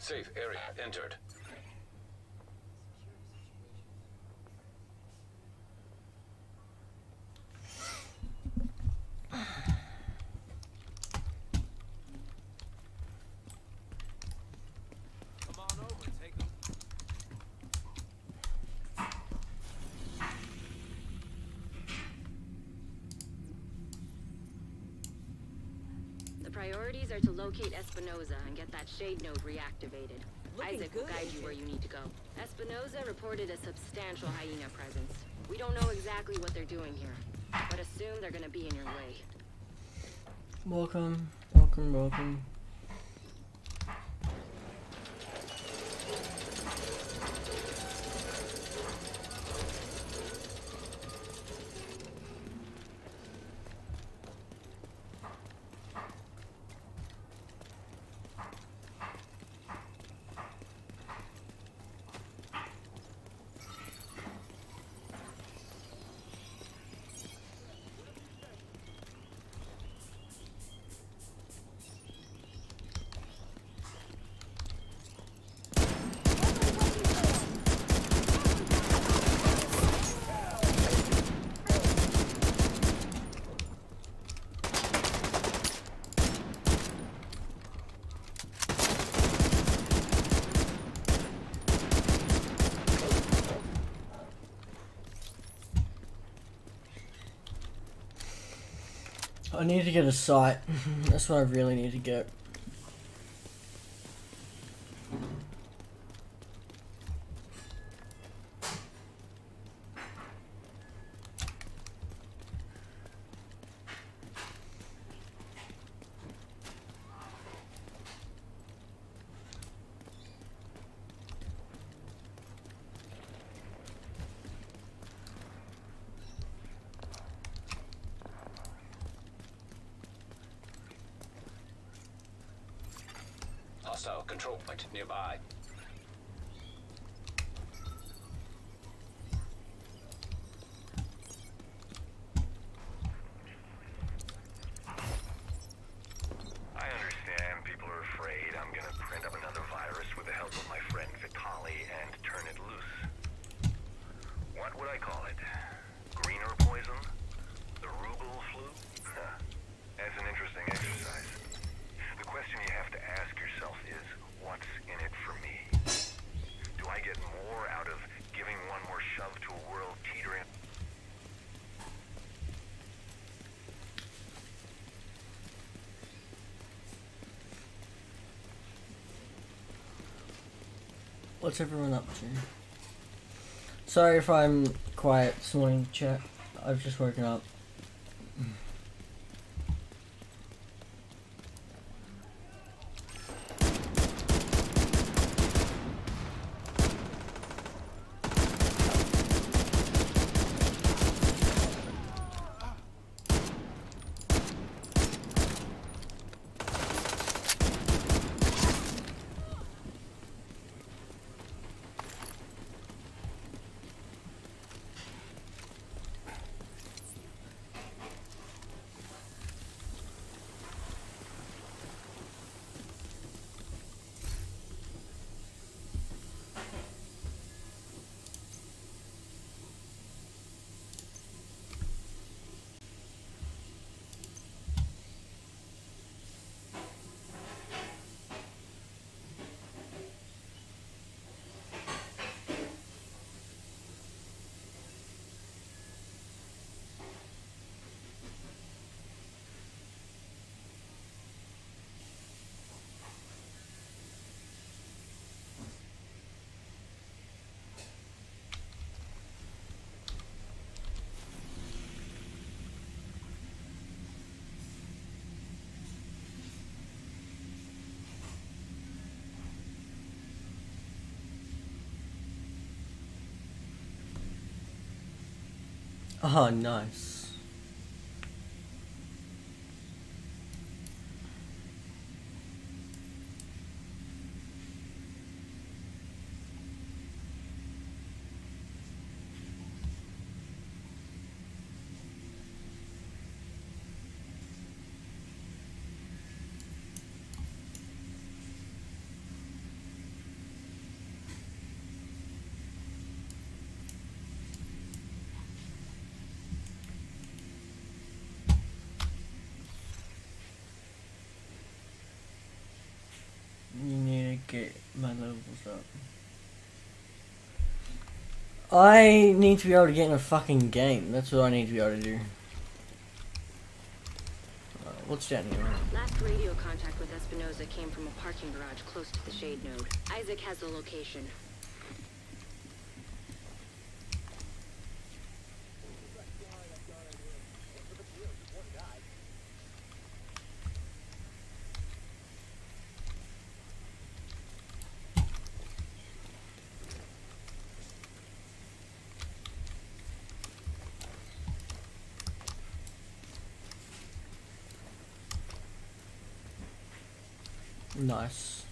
Safe area entered. Come on over, take them. The priorities are to locate Espinoza and get that shade node reactivated. Looking Isaac will good, guide you Agent. where you need to go. Espinoza reported a substantial hyena presence. We don't know exactly what they're doing here, but assume they're gonna be in your way. Welcome, welcome, welcome. I need to get a sight. That's what I really need to get. Hostile control point nearby. I understand people are afraid I'm gonna print up another virus with the help of my friend Vitali and turn it loose. What would I call it? Greener poison? The Rubel flu? That's an interesting exercise. The question you have to ask yourself is, what's in it for me? Do I get more out of giving one more shove to a world teetering? What's everyone up to? Sorry if I'm quiet this morning, chat. I've just woken up. Oh, nice. get my levels up. I need to be able to get in a fucking game. That's what I need to be able to do. What's down here? Last radio contact with Espinosa came from a parking garage close to the Shade node. Isaac has the location. Nice.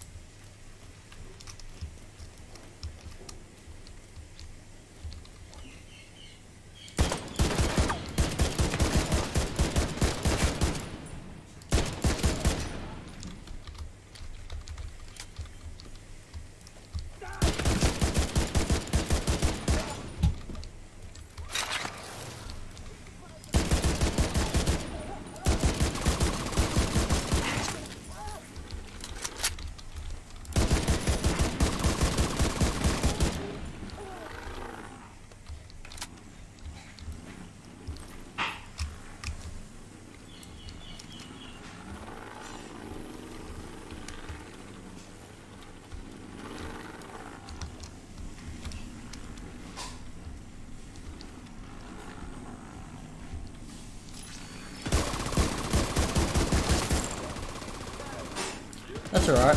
That's alright.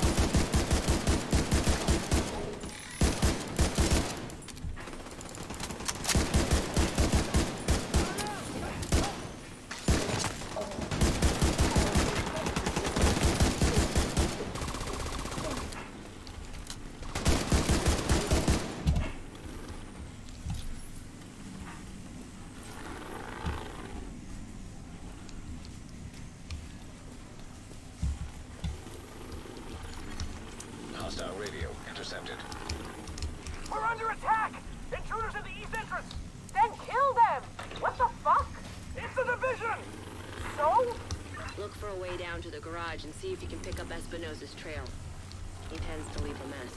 Hostile radio intercepted. We're under attack! Intruders in the east entrance! Then kill them! What the fuck? It's a division! So? Look for a way down to the garage and see if you can pick up Espinosa's trail. He tends to leave a mess.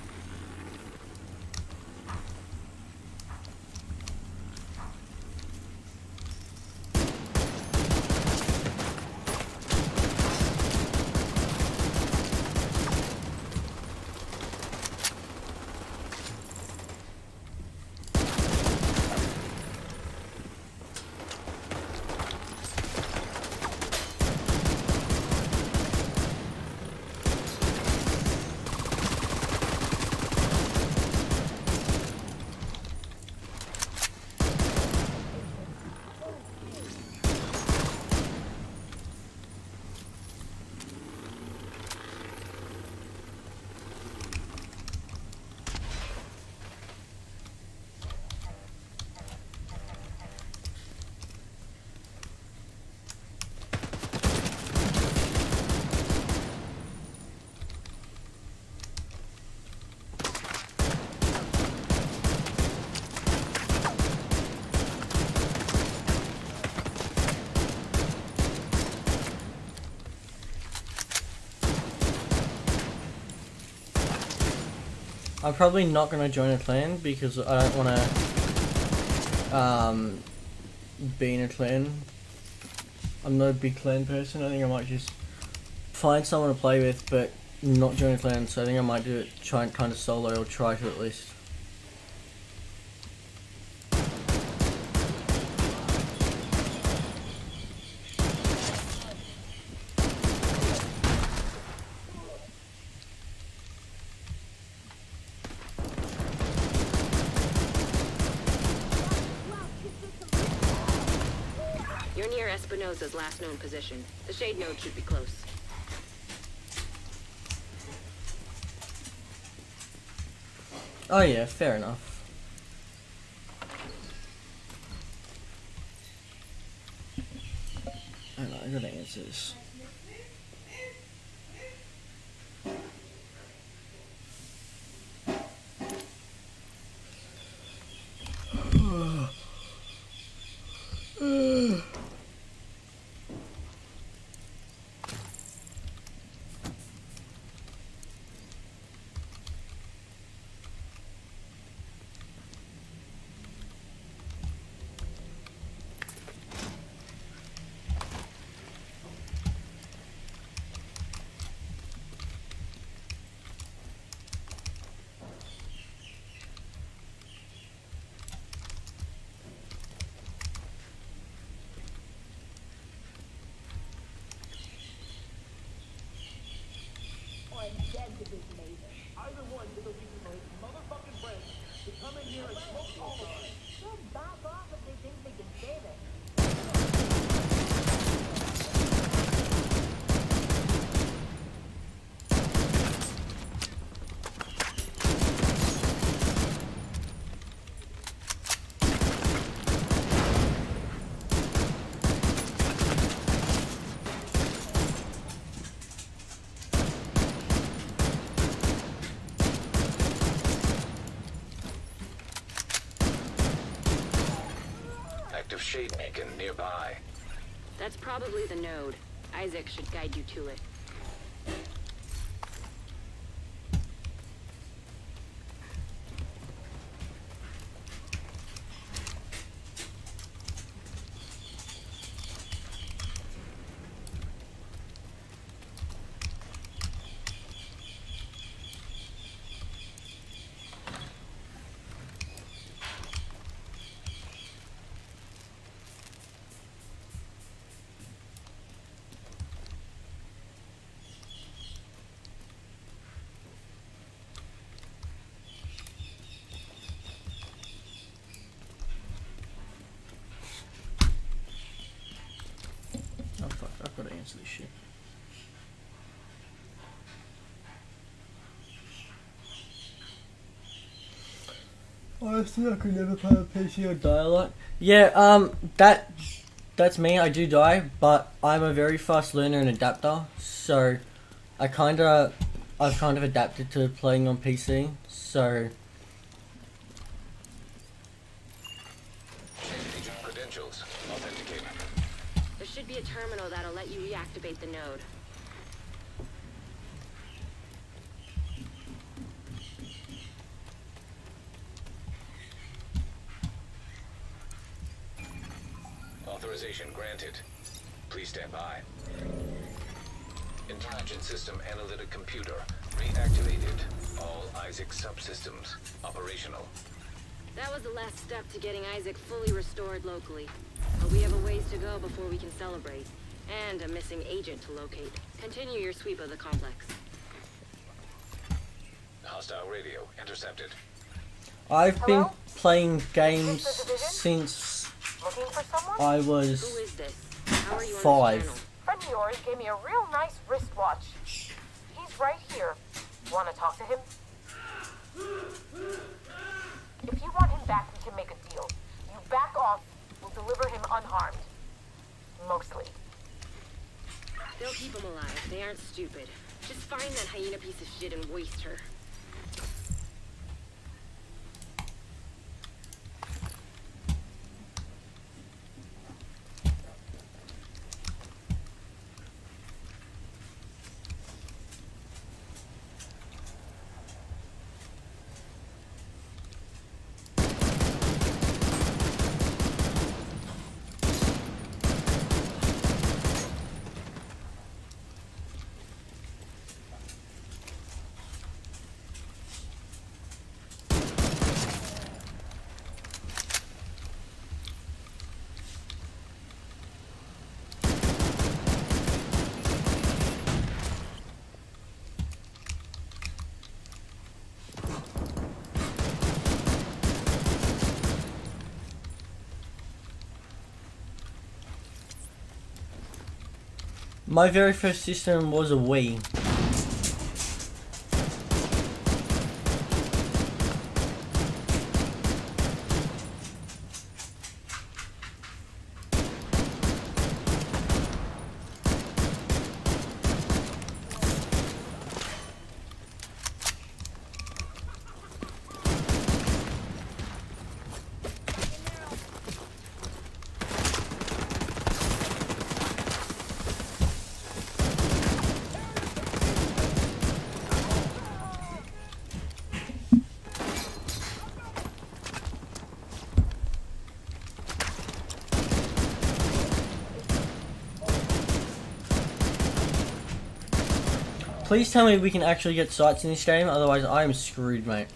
I'm probably not going to join a clan because I don't want to be in a clan. I'm not a big clan person. I think I might just find someone to play with but not join a clan, so I think I might do it try and kind of solo, or try to at least. You're near Espinosa's last known position. The Shade node should be close. Oh yeah, fair enough. Hang on, I gotta answer this. Either one is a reason for his motherfucking friends to come in here and smoke all of us. They'll back off if they think they can save it. Active shade beacon nearby. That's probably the node. Isaac should guide you to it. Oh fuck, I've got to answer this shit. Honestly, I could never play a PC or die a lot. Yeah, that's me, I do die, but I'm a very fast learner and adapter, so I've kind of adapted to playing on PC, so Agent credentials authenticated. There should be a terminal that'll let you reactivate the node. Authorization granted. Please stand by. Intelligence system analytic computer reactivated. All Isaac subsystems operational. That was the last step to getting Isaac fully restored locally. But we have a ways to go before we can celebrate. And a missing agent to locate. Continue your sweep of the complex. Hostile radio intercepted. I've been Hello? playing games Is this the division? since Looking for someone? I Who was is this? How are you on 5. this channel? Friend of yours gave me a real nice wristwatch. He's right here. Want to talk to him? If you want him back, we can make a deal. You back off, we'll deliver him unharmed. Mostly. They'll keep him alive. They aren't stupid. Just find that hyena piece of shit and waste her. My very first system was a Wii. Please tell me we can actually get sights in this game, otherwise I am screwed, mate.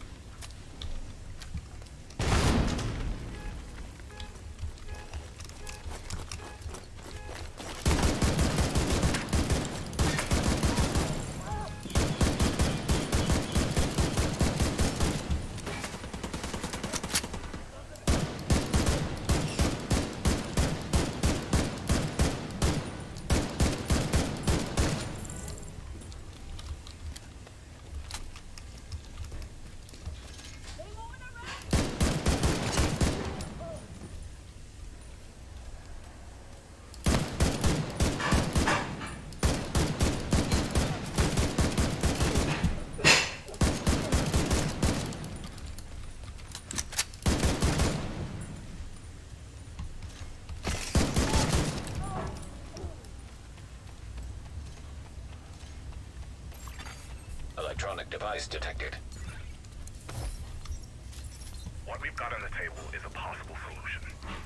electronic device detected. What we've got on the table is a possible solution.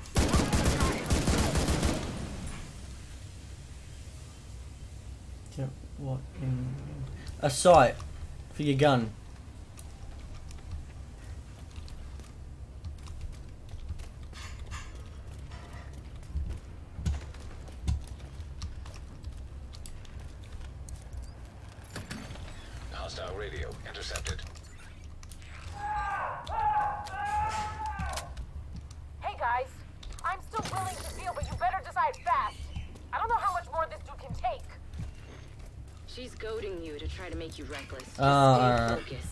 Yep, what in... A sight for your gun. Hostile radio intercepted. Hey guys, I'm still willing to deal, but you better decide fast. I don't know how much more this dude can take. She's goading you to try to make you reckless. Just alright. stay focused.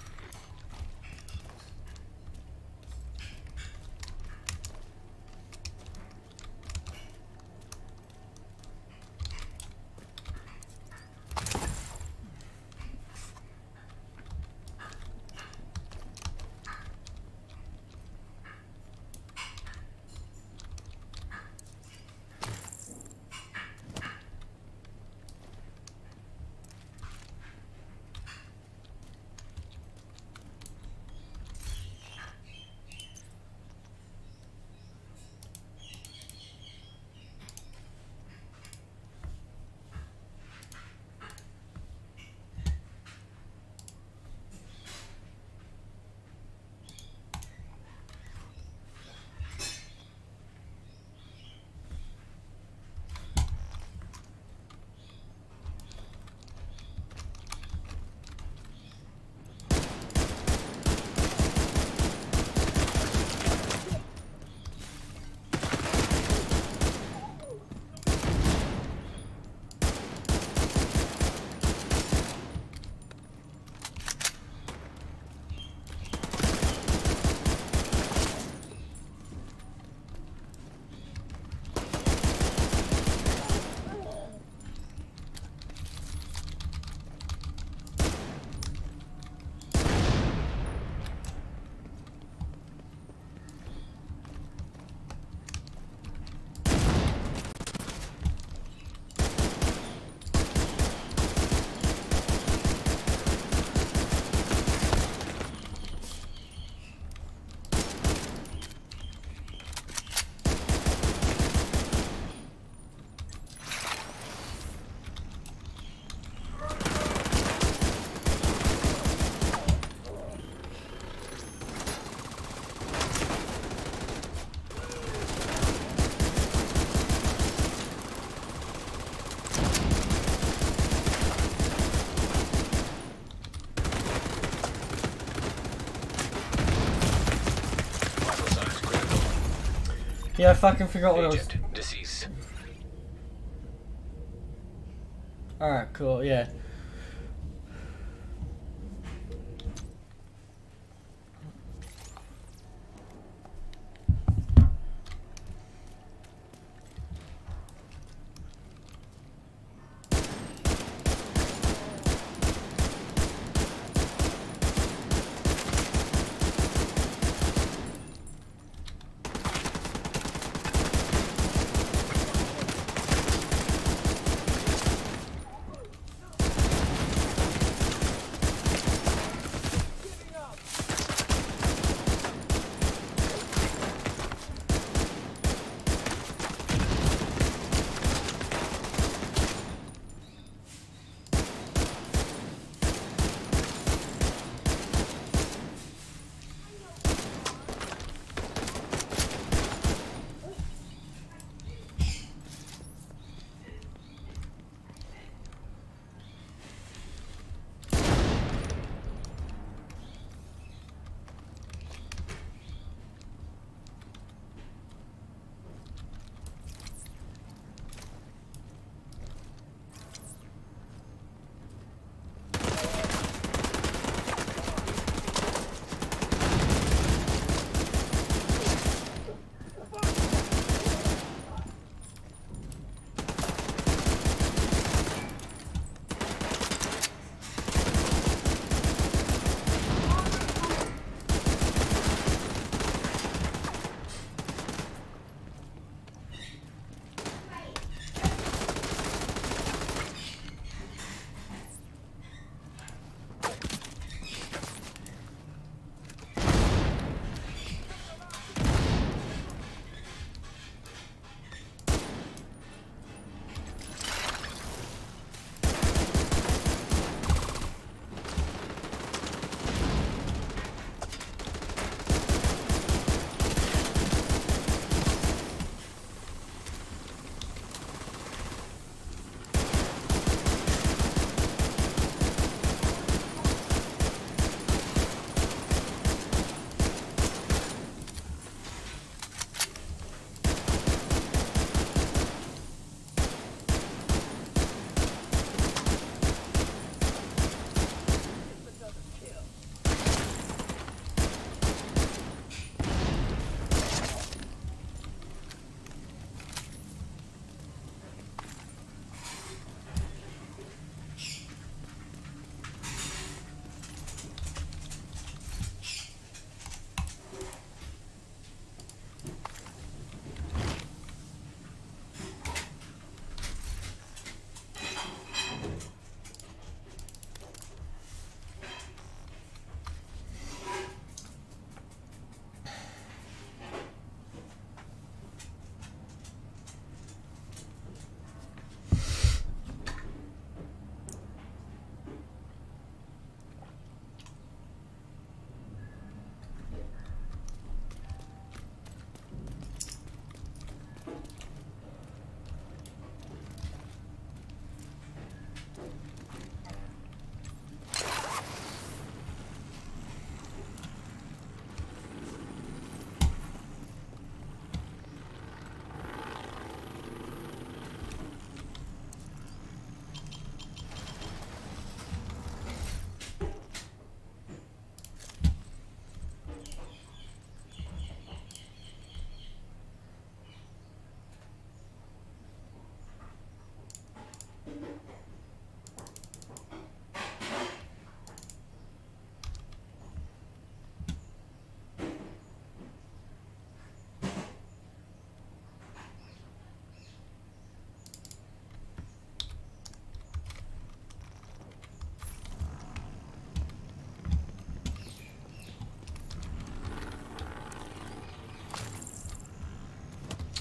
Yeah, I fucking forgot what I was... Agent deceased. Alright, cool, yeah.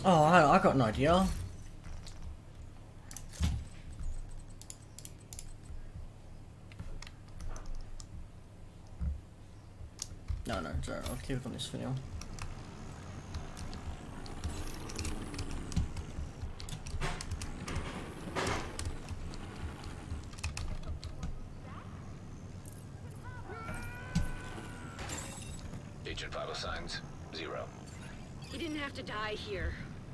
Oh, I got an idea. No, it's alright. I'll keep it on this for now. Agent vital signs, 0. He didn't have to die here.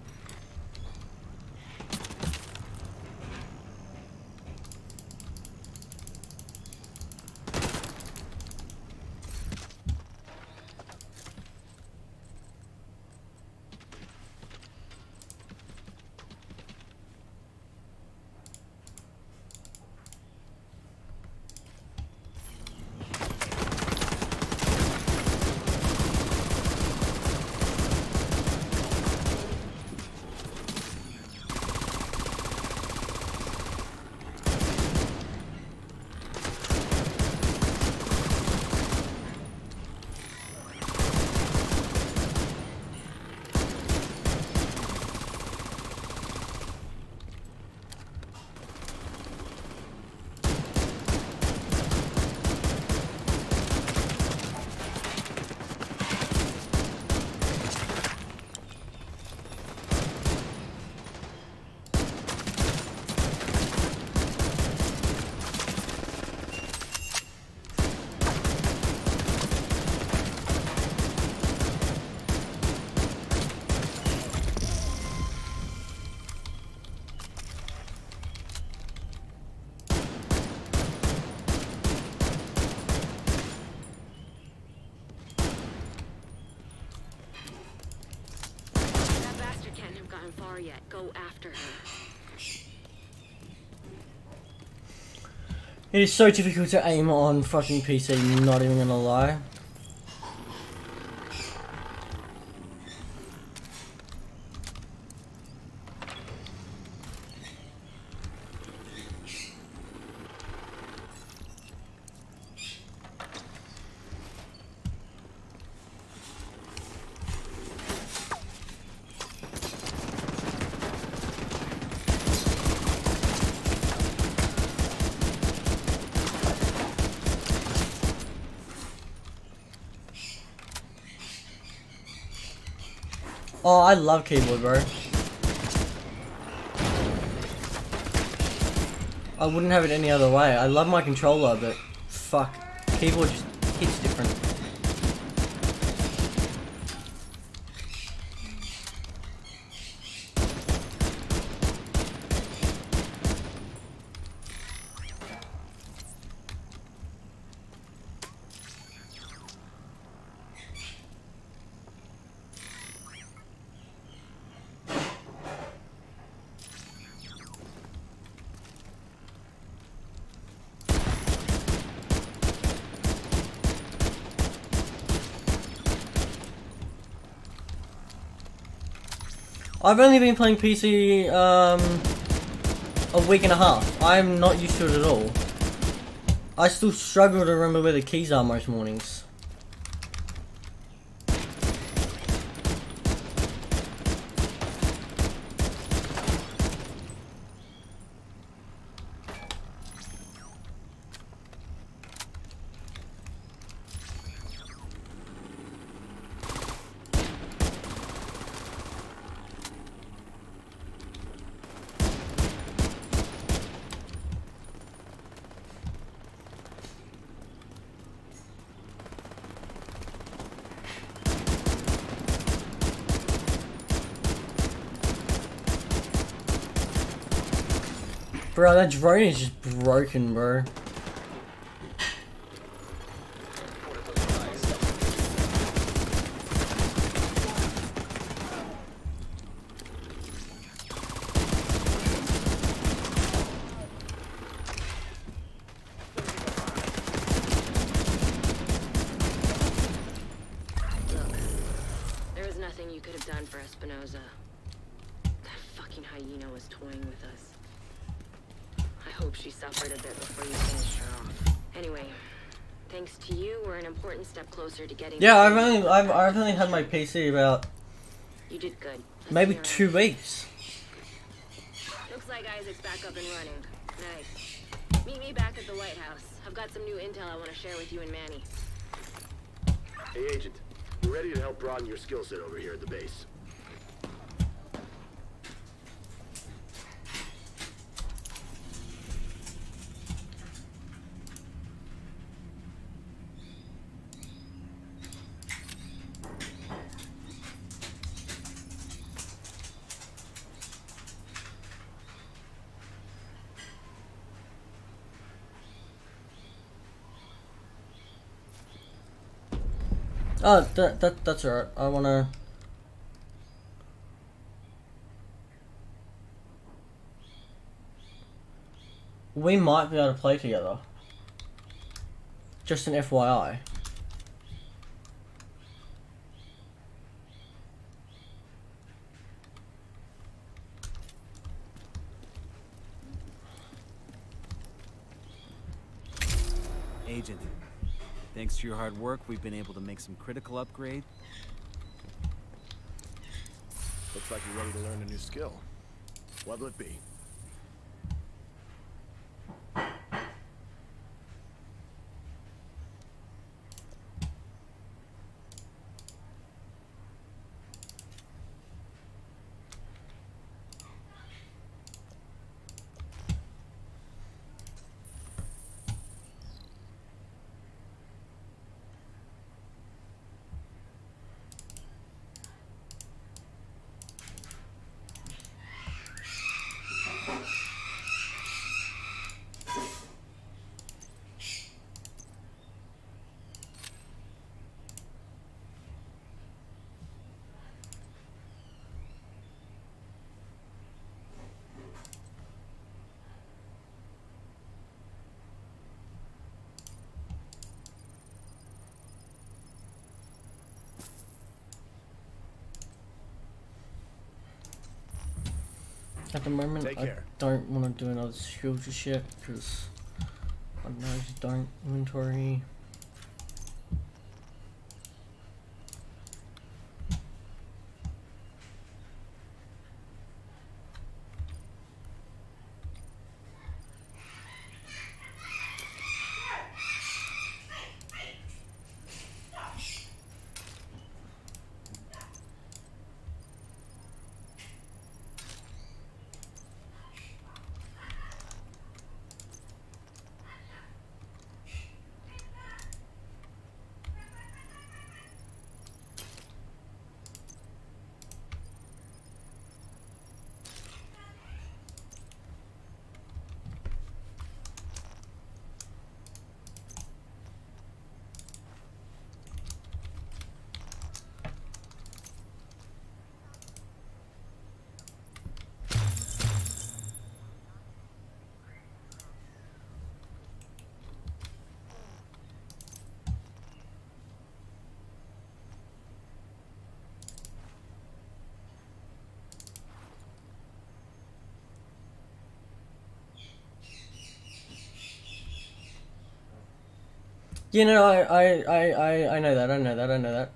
Yet. Go after her. It is so difficult to aim on fucking PC, not even gonna lie. Oh, I love keyboard, bro. I wouldn't have it any other way. I love my controller, but fuck, keyboard just hits different. I've only been playing PC a week and a half. I'm not used to it at all. I still struggle to remember where the keys are most mornings. Bro, that drone is just broken, bro. There was nothing you could have done for Espinosa. That fucking hyena was toying with us. I hope she suffered a bit before you finished her off. Anyway, thanks to you, we're an important step closer to getting... Yeah, I've only had my PC about... You did good. Maybe 2 weeks. Looks like Isaac's back up and running. Nice. Meet me back at the White House. I've got some new intel I want to share with you and Manny. Hey, Agent. We're ready to help broaden your skill set over here at the base. Oh, that's alright. I wanna... We might be able to play together. Just an FYI. Agent, thanks to your hard work, we've been able to make some critical upgrade. Looks like you're ready to learn a new skill. What'll it be? At the moment, Take I care. don't want to do another skill just yet, because I don't know, just don't inventory. You know, I know that, I know that.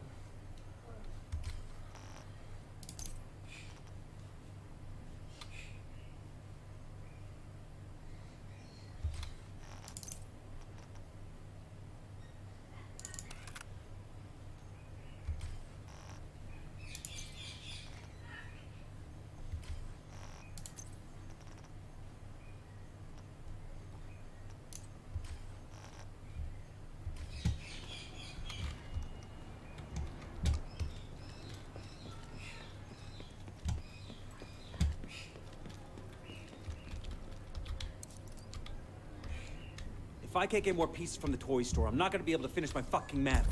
If I can't get more pieces from the toy store, I'm not gonna be able to finish my fucking map.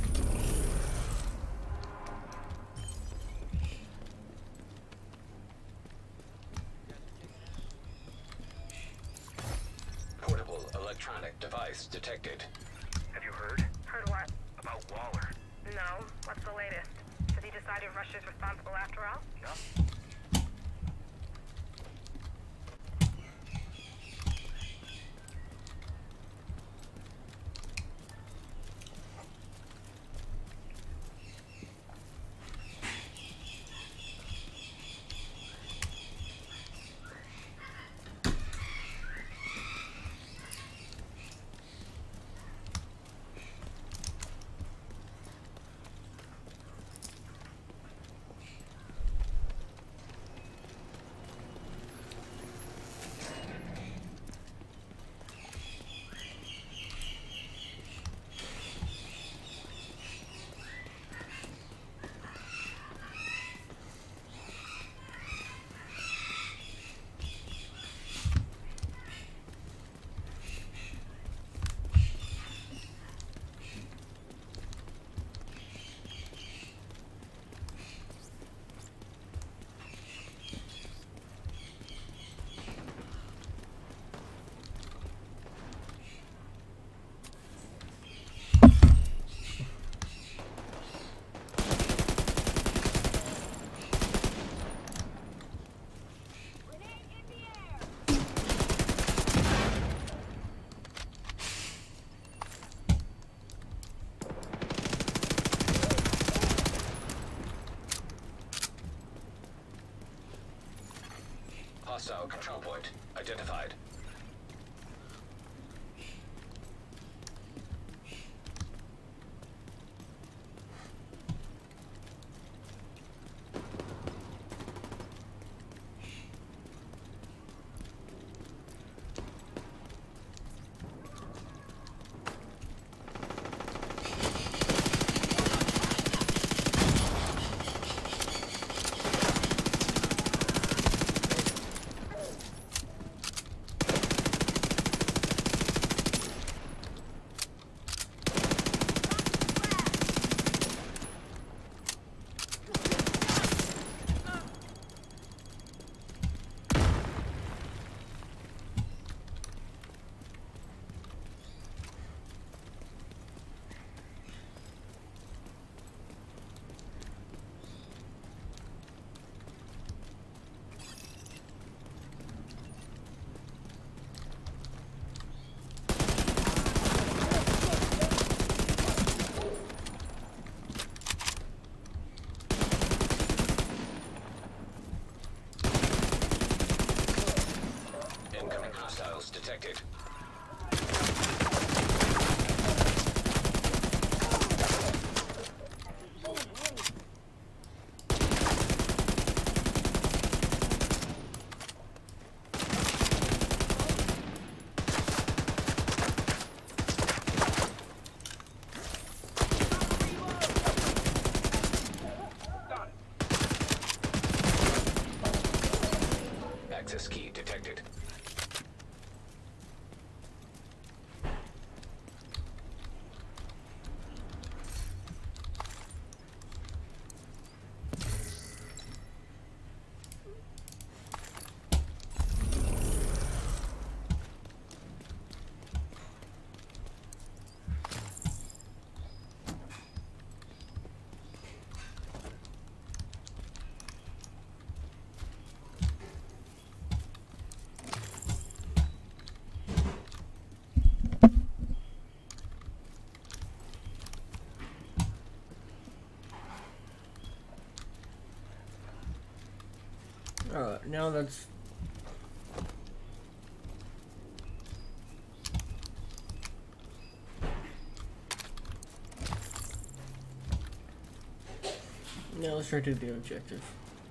Portable electronic device detected. Have you heard? Heard what? About Waller. No. What's the latest? Has he decided Russia's responsible after all? Yep. Hostile control point identified. Detected. Access key detected. Alright, now that's... Now let's try to do the objective.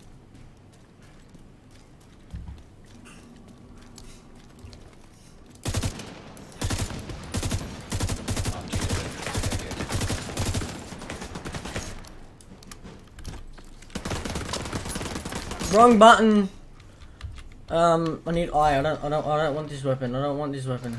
Wrong button. I need I don't want this weapon. I don't want this weapon.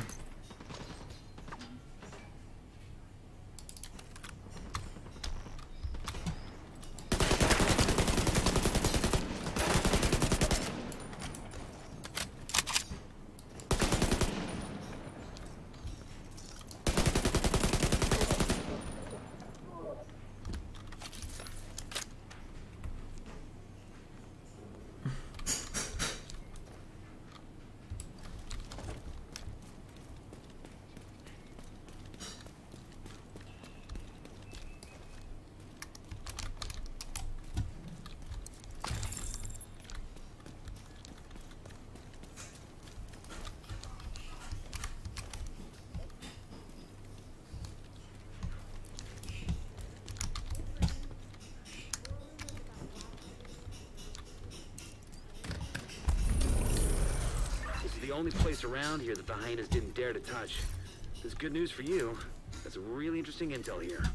The only place around here that the hyenas didn't dare to touch. This is good news for you. That's some really interesting intel here.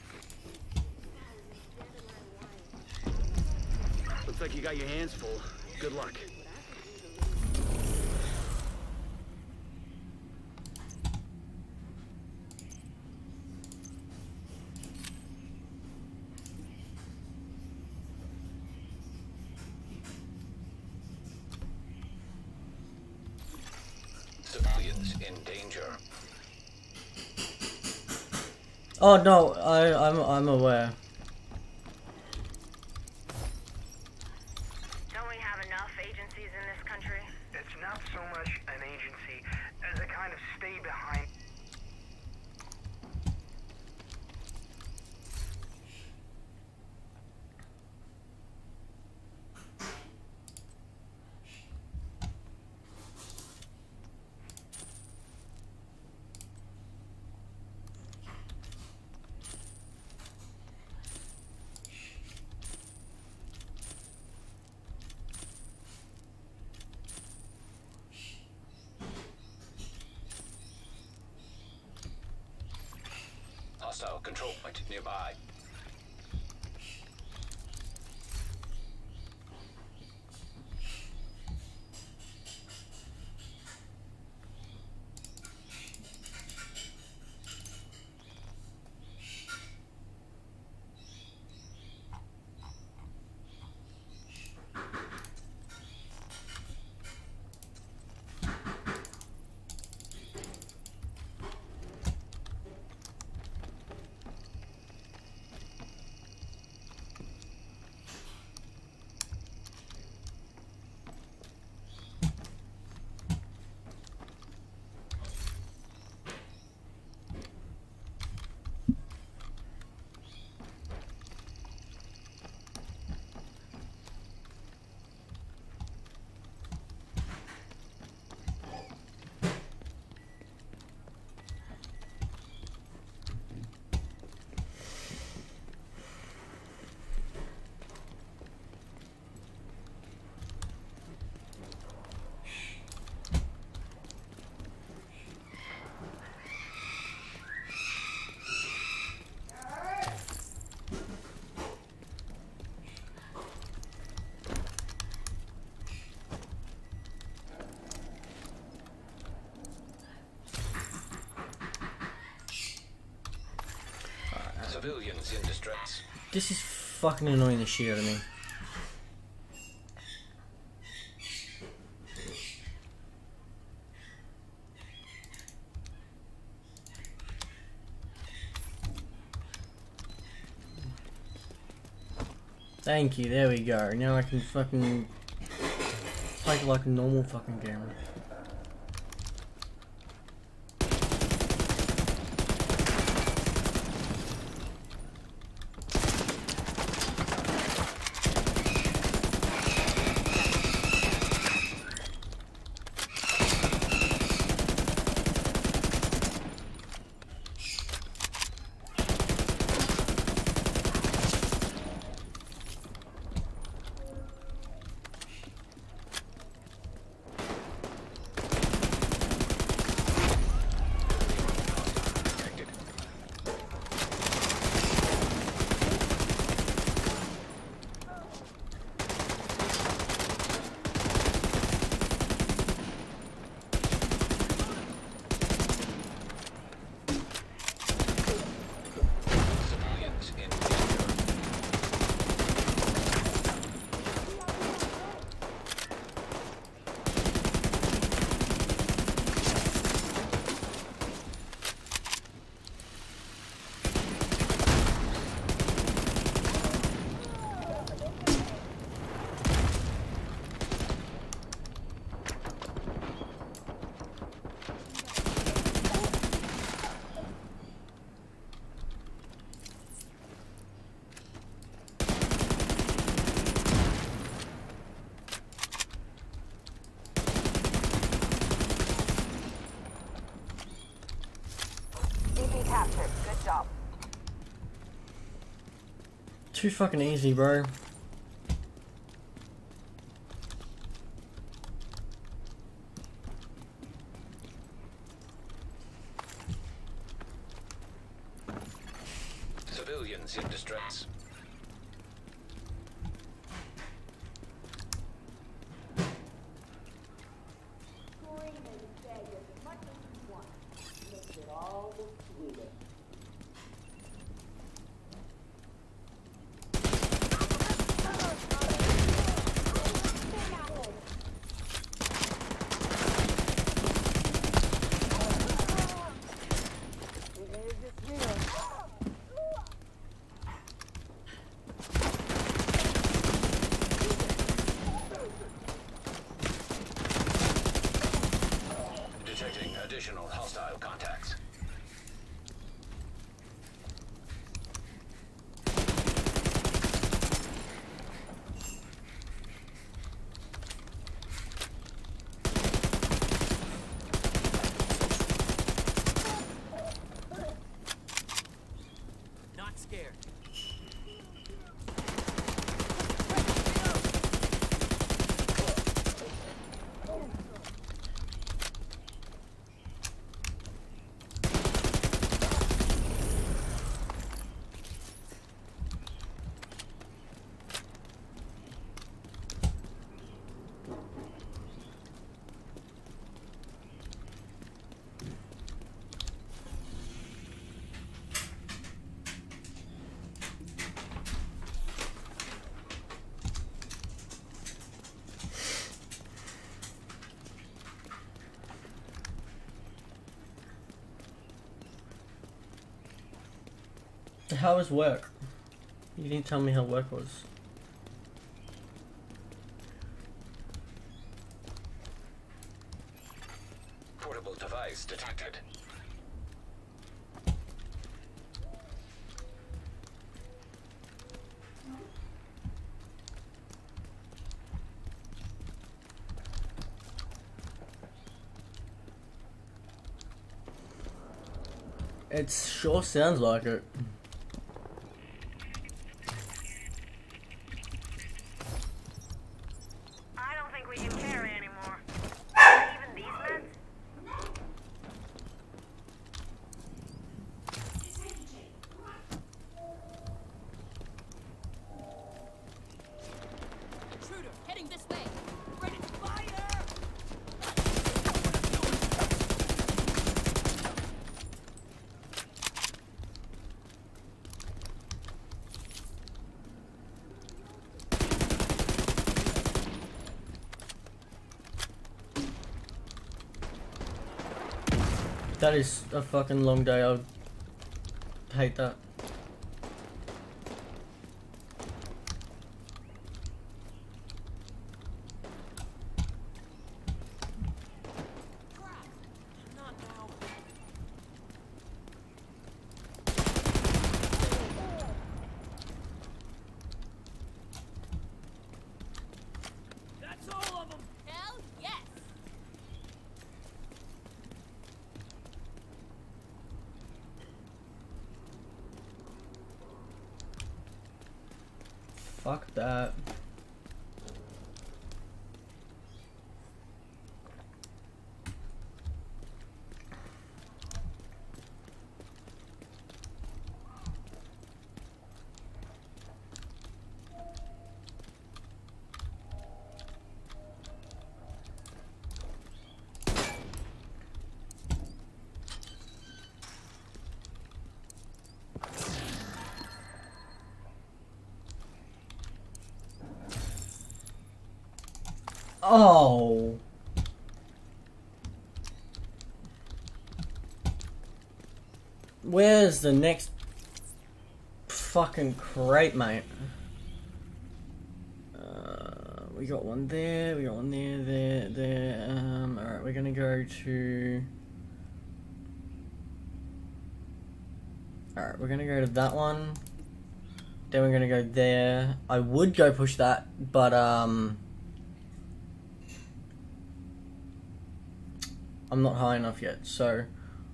Looks like you got your hands full. Good luck. Civilians in danger. Oh no, I'm aware. Don't we have enough agencies in this country? It's not so much an agency as a kind of stay behind. hostile control point nearby. Civilians in distress. This is fucking annoying the shit out of me. Thank you, there we go. Now I can fucking play it like a normal fucking game. Good job. Too fucking easy, bro. Civilians in distress. How was work? You didn't tell me how work was. Portable device detected. It sure sounds like it. I don't think we can carry anymore. Even these meds? Intruder, heading this way. Ready to fire! That is a fucking long day. I hate that. That's all of them! Hell yes! Fuck that. Oh. Where's the next fucking crate, mate? We got one there, we got one there. Alright, we're gonna go to... Alright, we're gonna go to that one. Then we're gonna go there. I would go push that, but I'm not high enough yet, so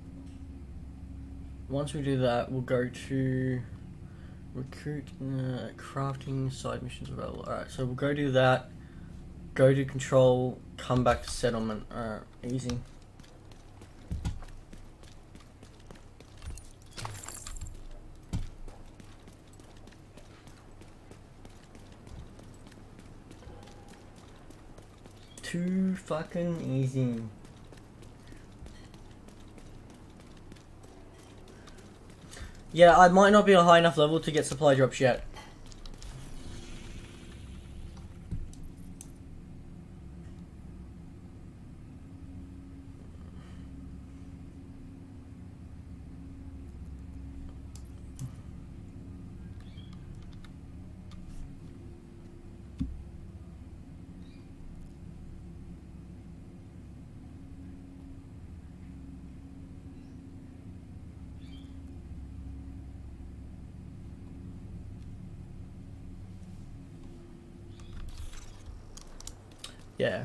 once we do that, we'll go to recruit, crafting, side missions available. Alright, so we'll go do that, go to control, come back to settlement. Alright, easy. Too fucking easy. Yeah, I might not be a high enough level to get supply drops yet. Yeah.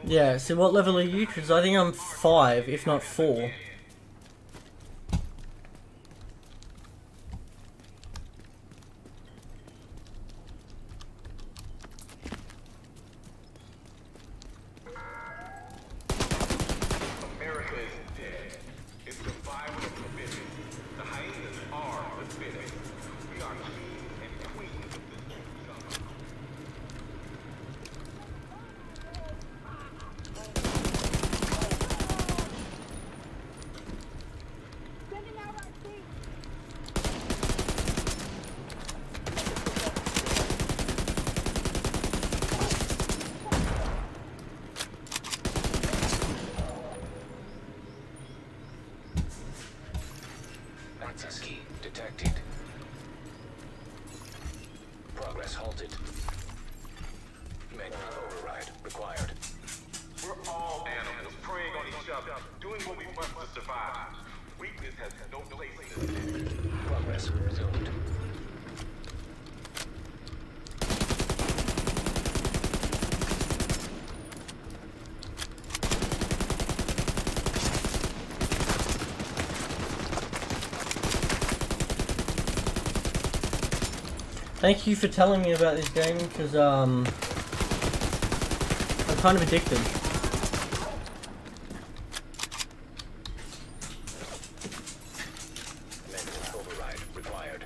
Yeah, so what level are you? Because I think I'm 5, if not 4. America is dead. It's survival of the fittest. The hyenas are the fittest. We are kings and queens of this jungle. Access key detected. Progress halted. Menu override required. We're all animals, preying on each other, doing what we must to survive. Weakness has no place in this city. Progress resumed. Thank you for telling me about this game, because I'm kind of addicted. Menu override required.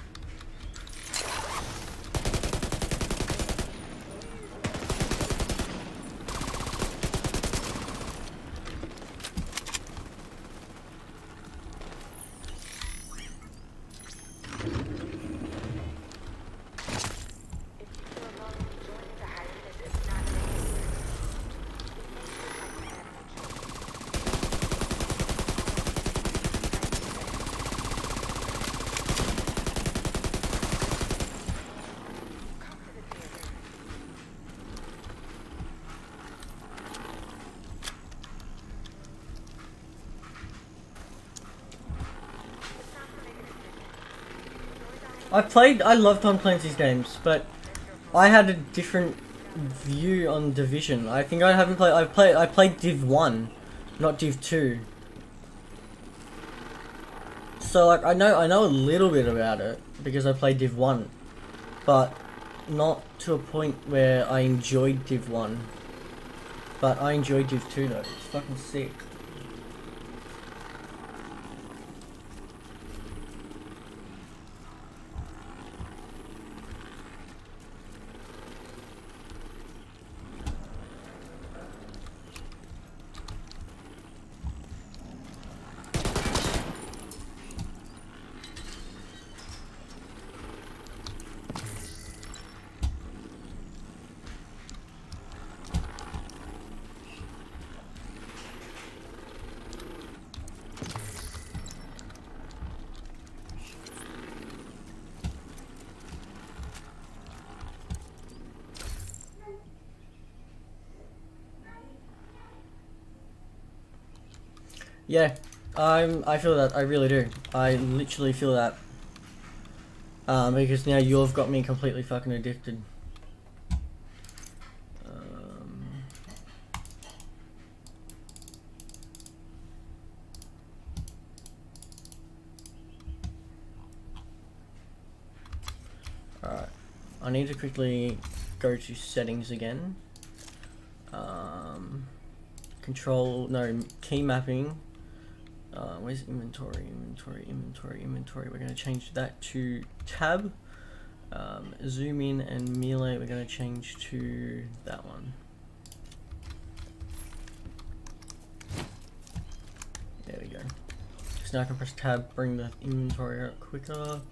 I love Tom Clancy's games, but I had a different view on Division. I think I haven't played, I played Div 1, not Div 2. So like, I know a little bit about it, because I played Div 1, but not to a point where I enjoyed Div 1. But I enjoyed Div 2 though, it's fucking sick. Yeah, I feel that, I really do. I literally feel that. Because now you've got me completely fucking addicted. Alright, I need to quickly go to settings again. Control, no, key mapping. Where's inventory? We're going to change that to tab. Zoom in and melee, we're going to change to that one. There we go. So now I can press tab, bring the inventory out quicker.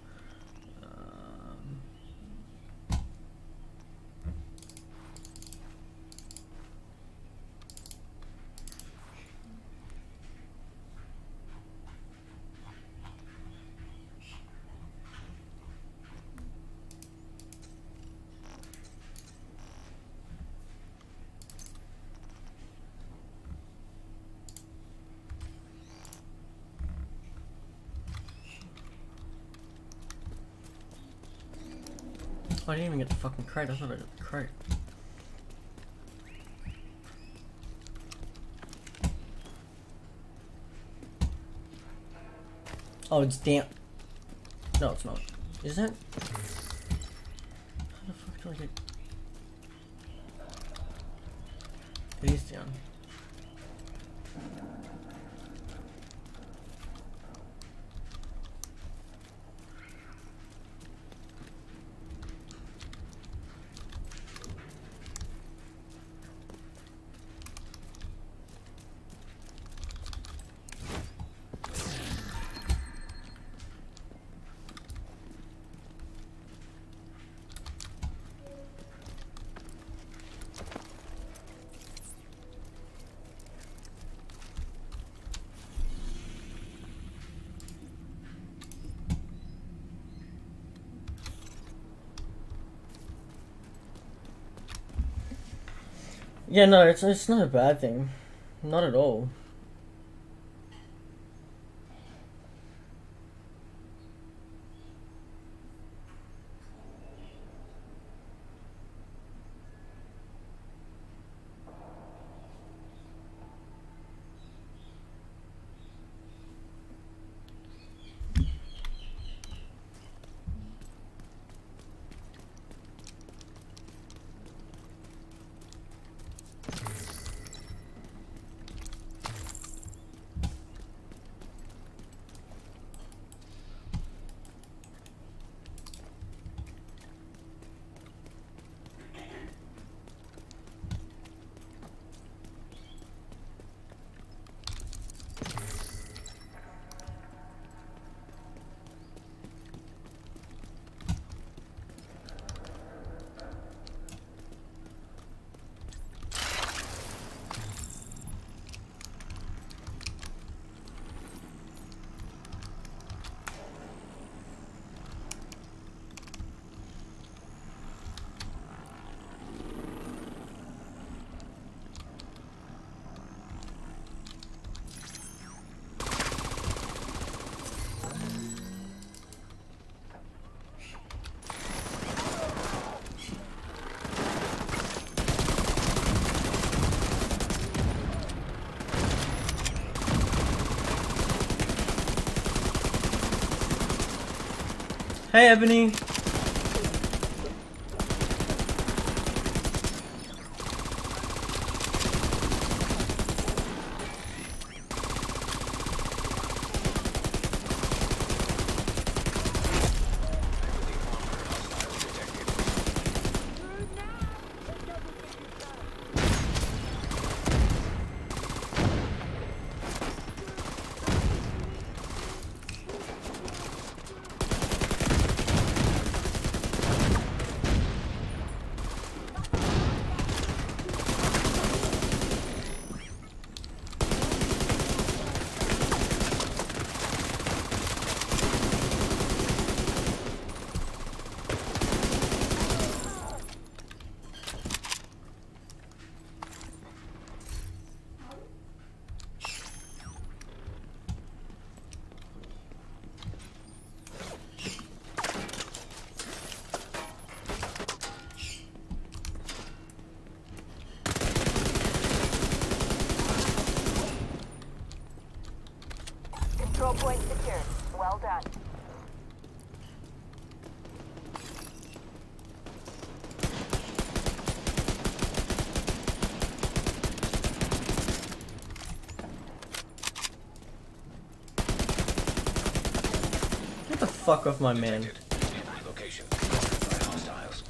I didn't even get the fucking crate, I thought I got the crate. Oh, it's down. No, it's not. Is it? How the fuck do I get... It is down. Yeah, no, it's not a bad thing. Not at all. Hey, Ebony. Control point secured. Well done. Get the fuck off my man. Location by hostiles.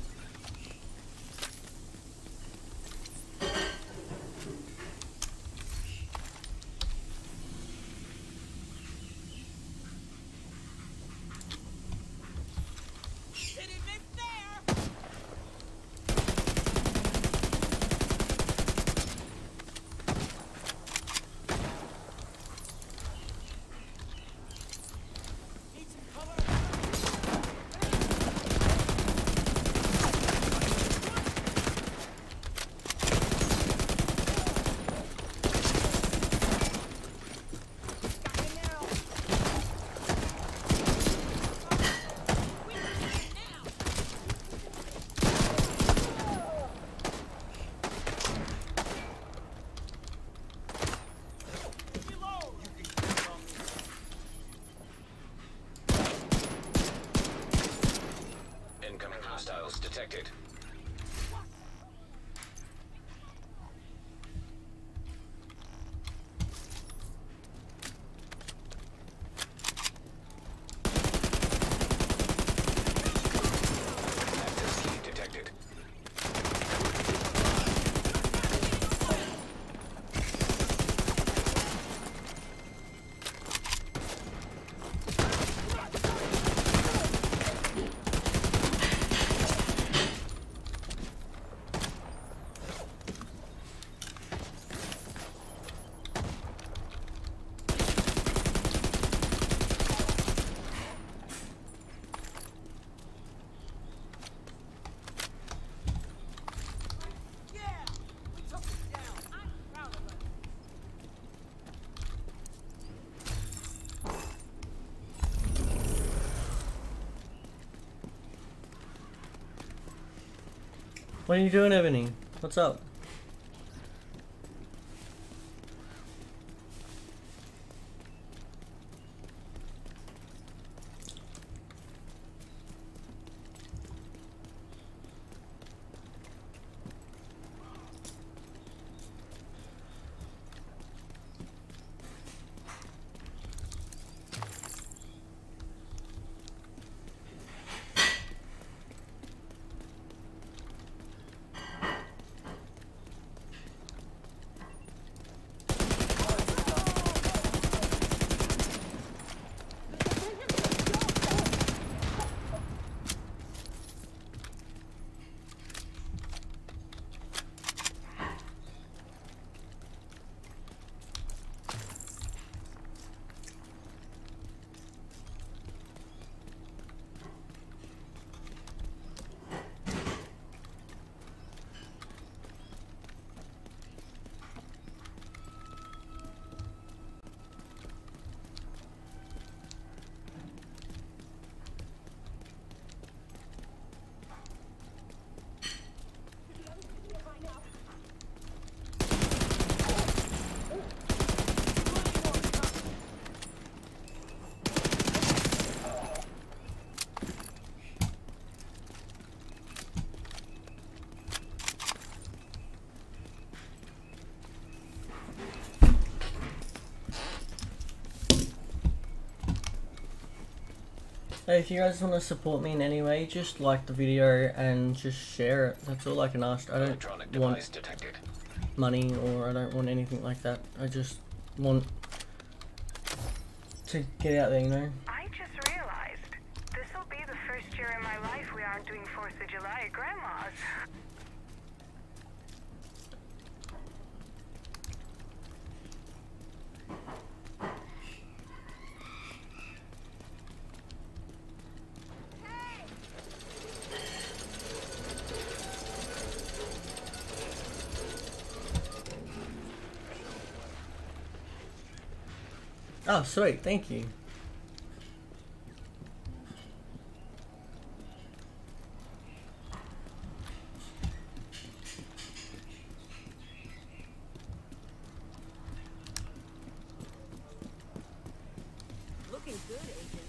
What are you doing, Ebony? What's up? Hey, if you guys want to support me in any way, just like the video and just share it. That's all I can ask. I don't want money or I don't want anything like that. I just want to get out there, you know? I just realized this will be the first year in my life we aren't doing 4th of July at Grandma's. Oh, sweet, thank you. Looking good, Agent.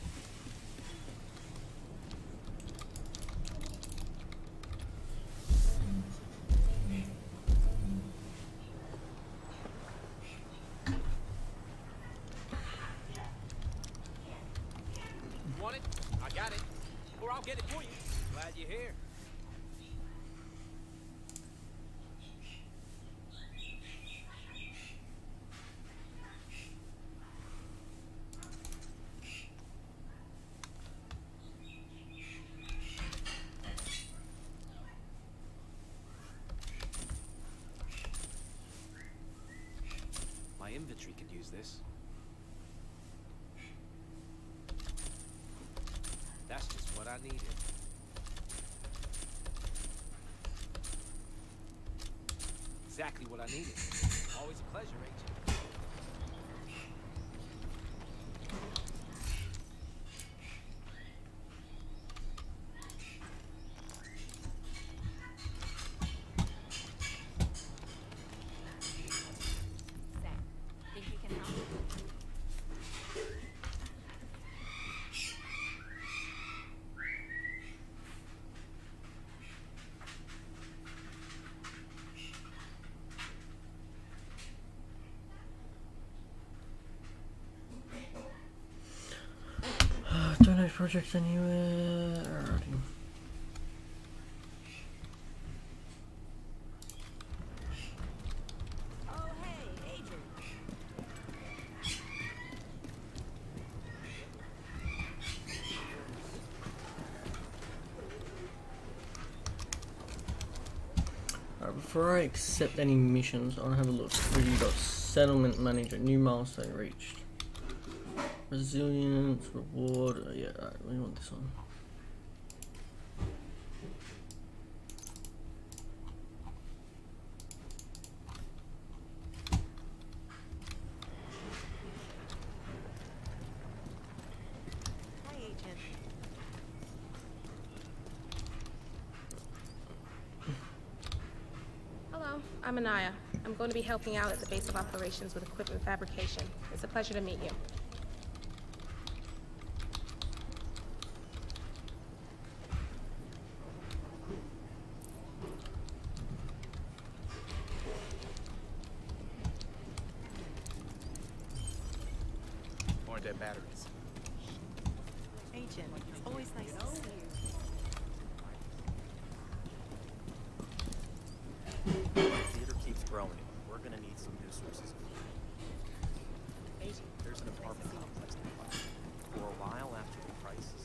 Want it? I got it. Or I'll get it for you. Glad you're here. My inventory could use this. That's just what I needed. Exactly what I needed. Always a pleasure, Agent. Sam, think you can help? Donate projects anywhere. Alrighty. Oh, hey, Agent. Alright, before I accept any missions, I want to have a look. We've got settlement manager, new milestone reached. Resilience, reward, yeah, alright, we want this one. Hi, Agent. I'm Anaya. I'm going to be helping out at the base of operations with equipment fabrication. It's a pleasure to meet you. More dead batteries. Agent, it's always nice to see you. Theater keeps growing. We're gonna need some new sources. Agent, There's an apartment complex nearby. For a while after the crisis,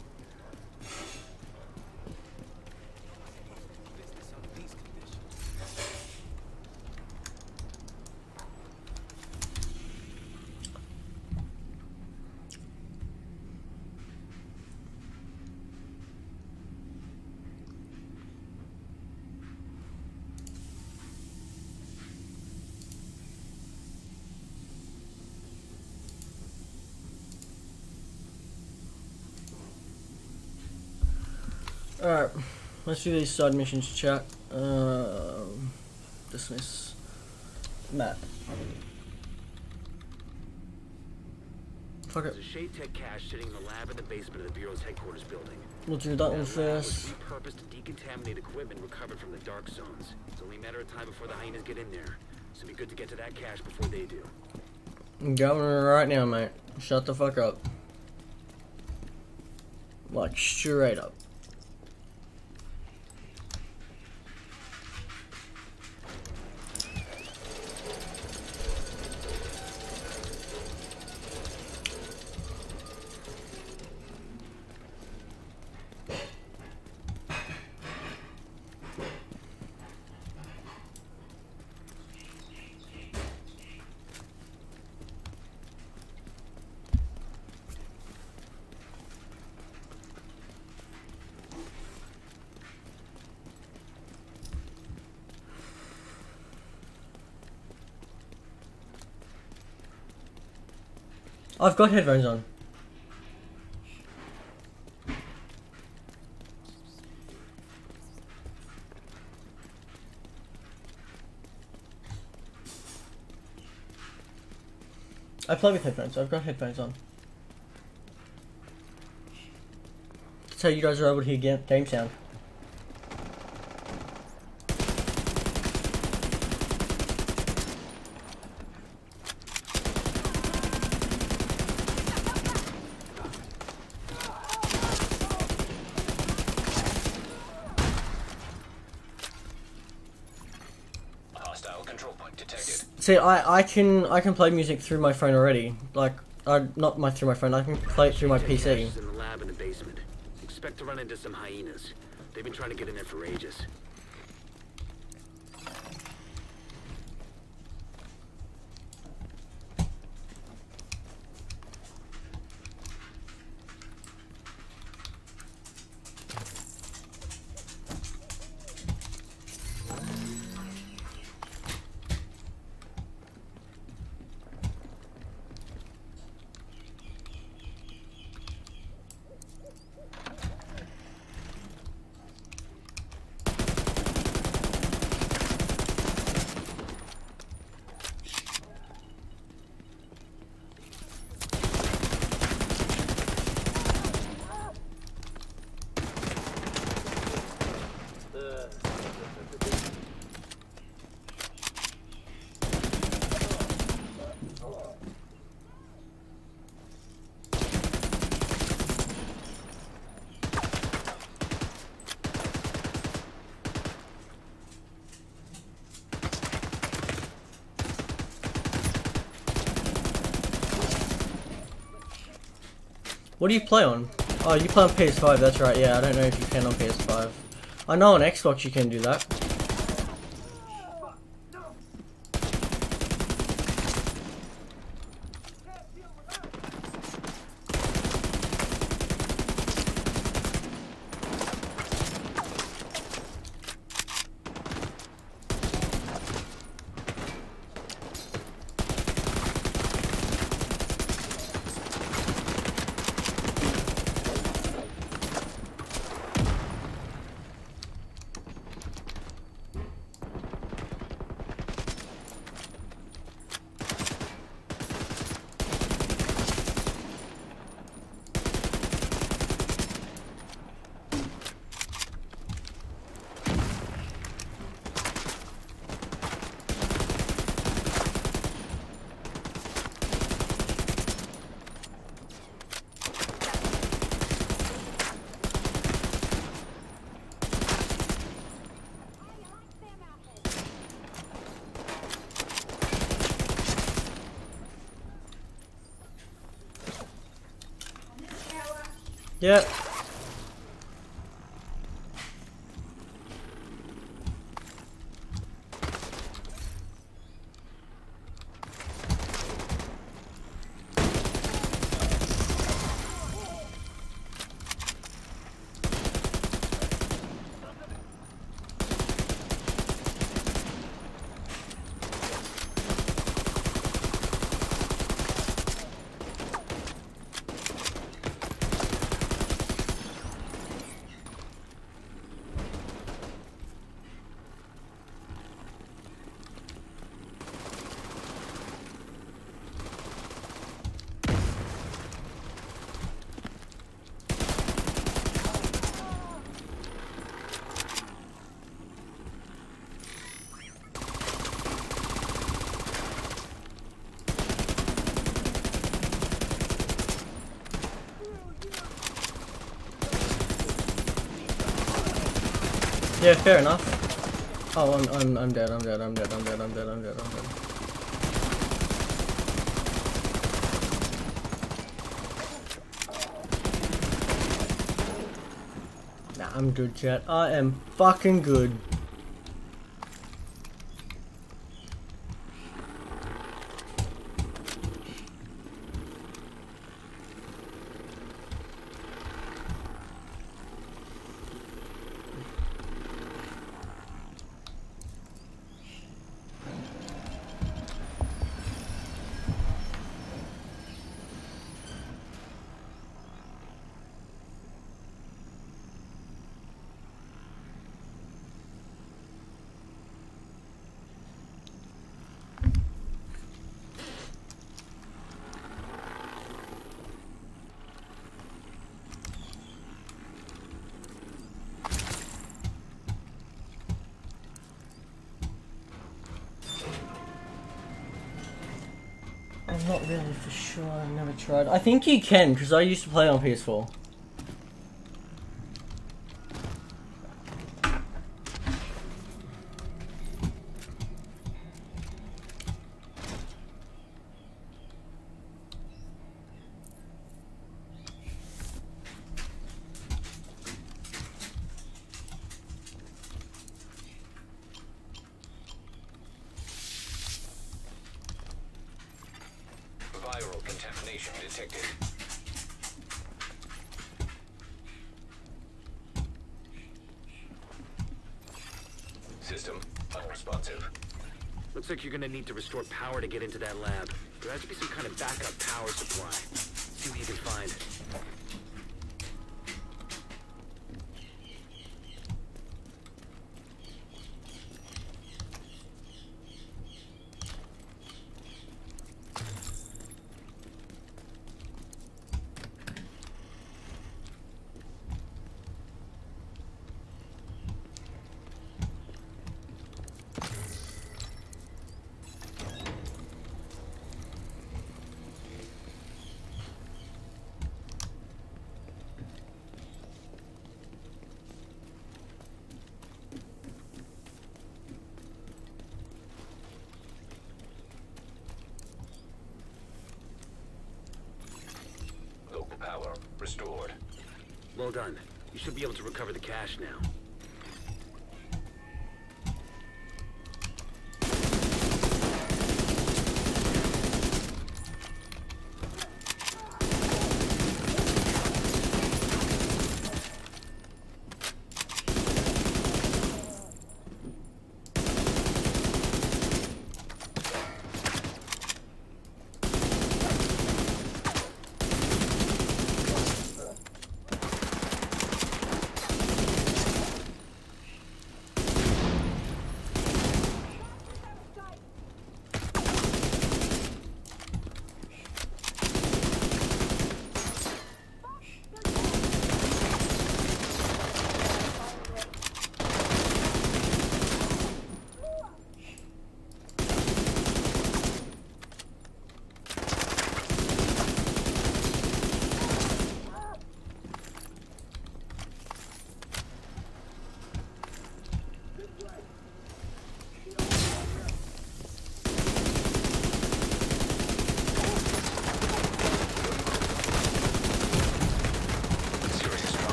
Business under these conditions. Alright, let's do these side missions, chat. Dismiss. Matt. Fuck it. There's a Shade Tech cache sitting in the lab in the basement of the Bureau's headquarters building. We'll do that one lab was first. repurposed to decontaminate equipment recovered from the dark zones. It's only a matter of time before the hyenas get in there. So it'd be good to get to that cache before they do. I'm going right now, mate. Shut the fuck up. Like, straight up. I've got headphones on. I play with headphones, so I've got headphones on. That's how you guys are able to hear game sound. Hostile control point detected. See, I can play music through my phone already. Like, not through my phone. I can play it through my PC. In the lab in the basement. Expect to run into some hyenas. They've been trying to get in there for ages. What do you play on? Oh, you play on PS5, that's right. Yeah, I don't know if you can on PS5. I know on Xbox you can do that. Yep. Yeah, fair enough. Oh, I'm dead. I'm dead. I'm dead. I'm dead. I'm dead. I'm dead. I'm dead. Nah, I'm good, chat. I am fucking good. I'm not really for sure, I've never tried. I think you can, because I used to play on PS4. Viral contamination detected. System unresponsive. Looks like you're gonna need to restore power to get into that lab. There has to be some kind of backup power supply. See what you can find. Local power restored. Well done. You should be able to recover the cash now.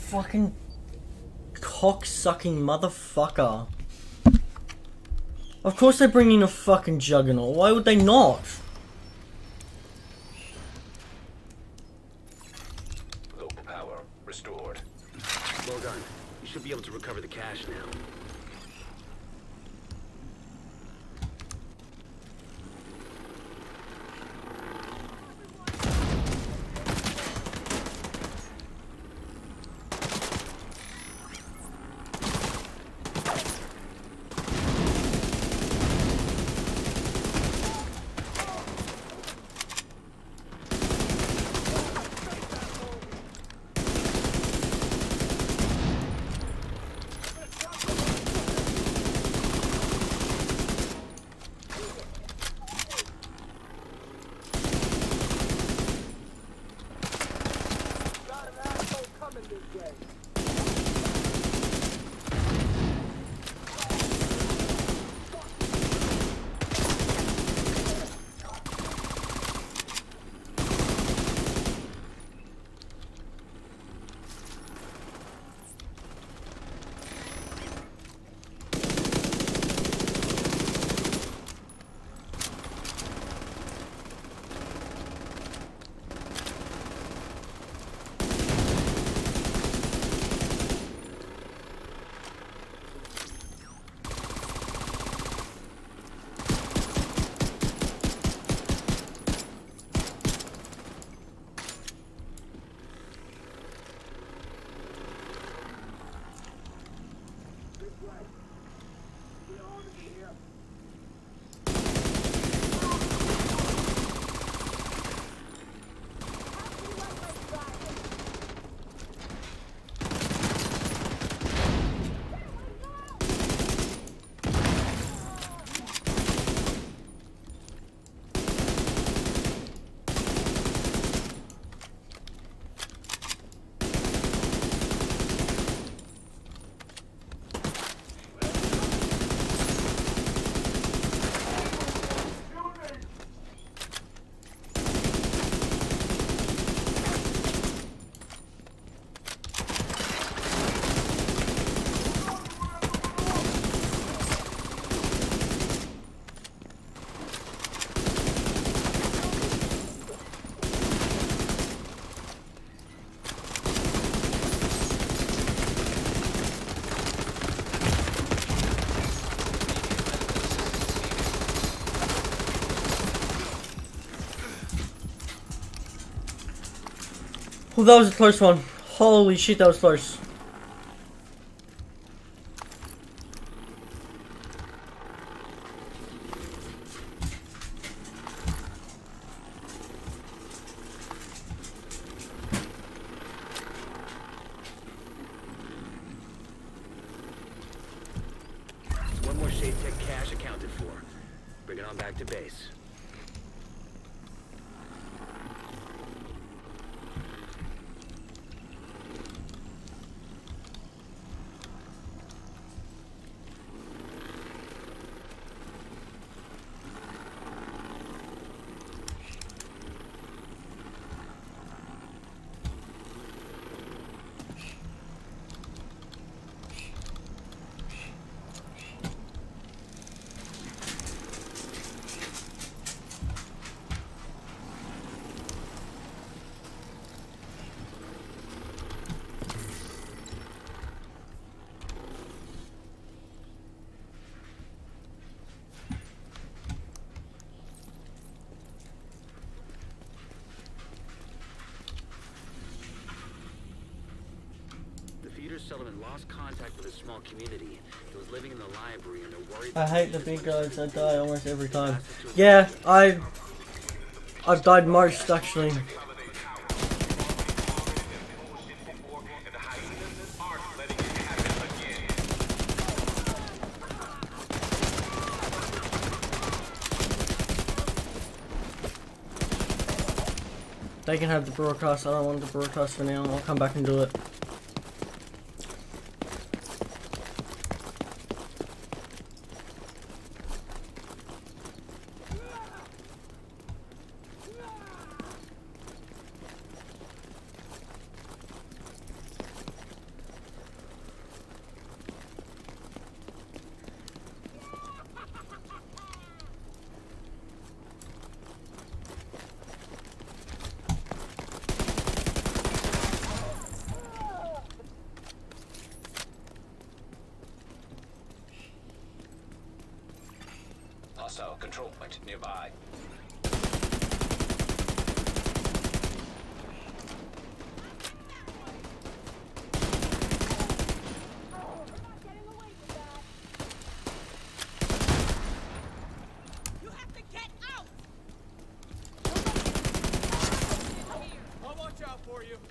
fucking cock-sucking motherfucker. Of course they're bringing a fucking Juggernaut. Why would they not? Local power restored. Well done. You should be able to recover the cash now. Oh, that was a close one. Holy shit, that was close. One more Shade Tech cash accounted for. Bring it on back to base. Peter Sullivan lost contact with a small community. He was living in the library and they're worried. I hate the big guys that die almost every time. Yeah, I've died most actually. They can have the broadcast. I don't want the broadcast for now. I'll come back and do it. control point nearby. You have to get out! I'll watch out for you.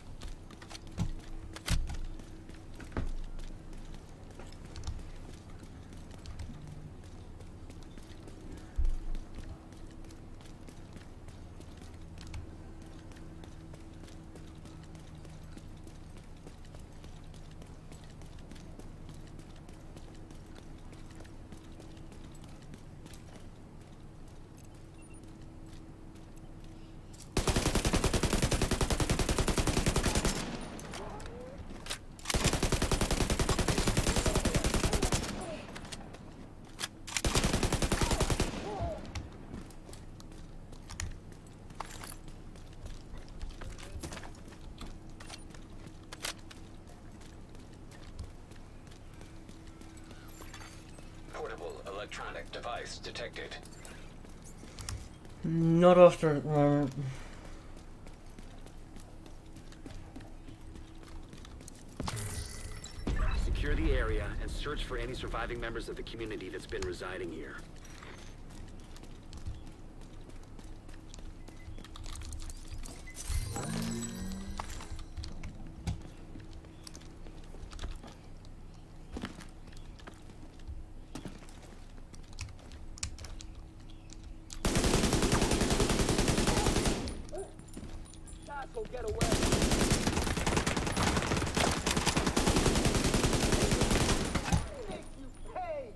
Portable electronic device detected. Not after at the moment. Secure the area and search for any surviving members of the community that's been residing here. Go get away. Make you pay.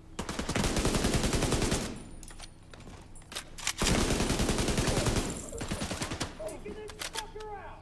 Taking this fucker out.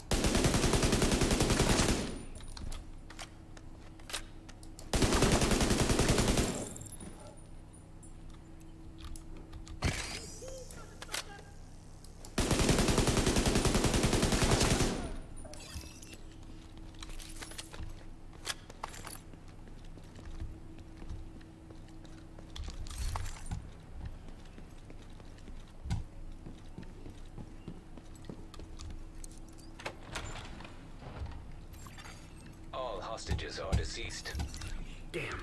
All hostages are deceased. Damn.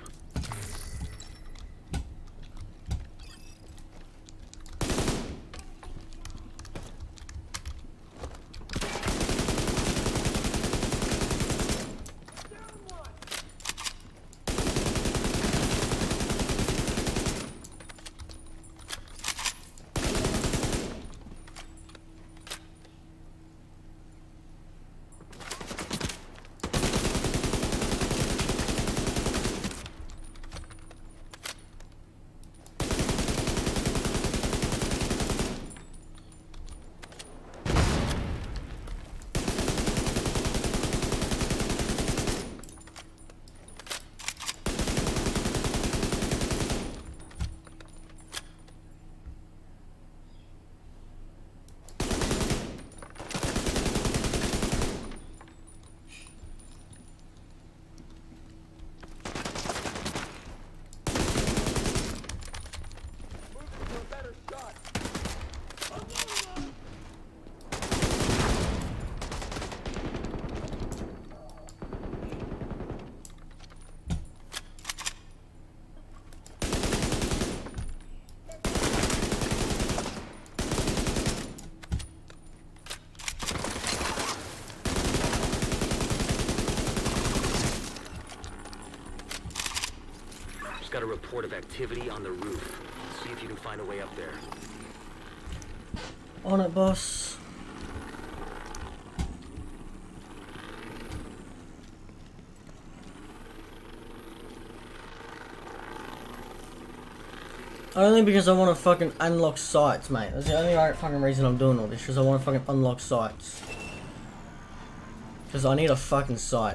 Got a report of activity on the roof. See if you can find a way up there. On it, boss. Only because I want to fucking unlock sites, mate. That's the only right fucking reason I'm doing all this, because I want to fucking unlock sites. Because I need a fucking site.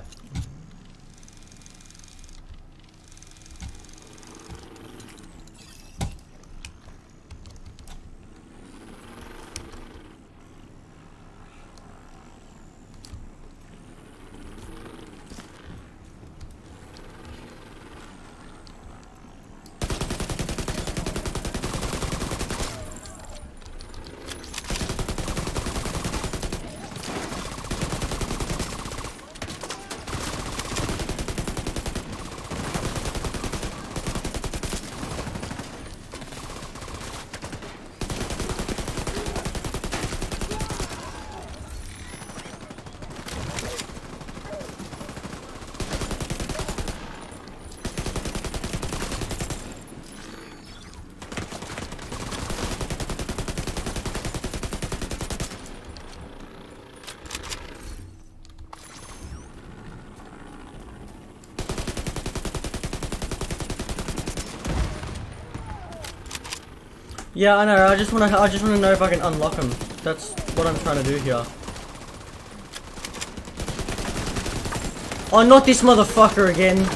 Yeah, I know. I just wanna know if I can unlock them. That's what I'm trying to do here. Oh, not this motherfucker again.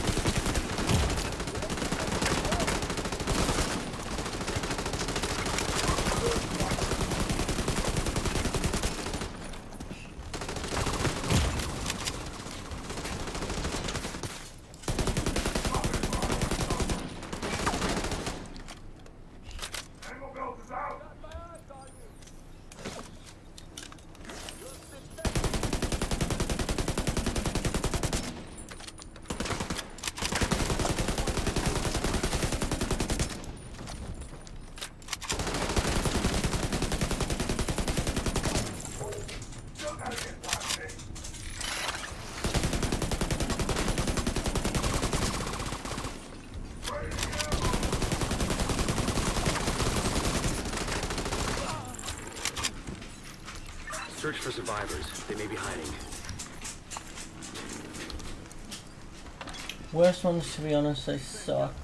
Search for survivors. They may be hiding. Worst ones, to be honest, they suck.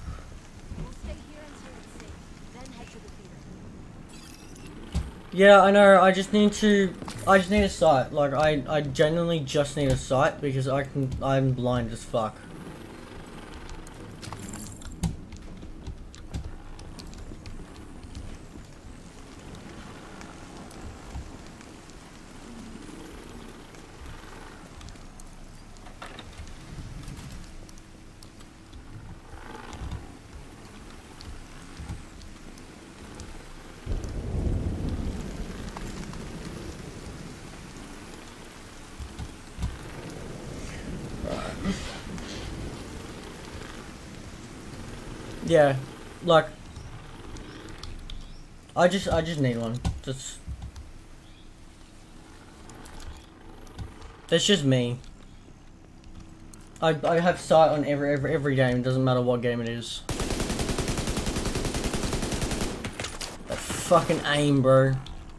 Yeah, I know. I just need a sight. Like I genuinely just need a sight because I'm blind as fuck. Yeah, like I just need one. Just that's just me. I have sight on every game. It doesn't matter what game it is. That fucking aim, bro.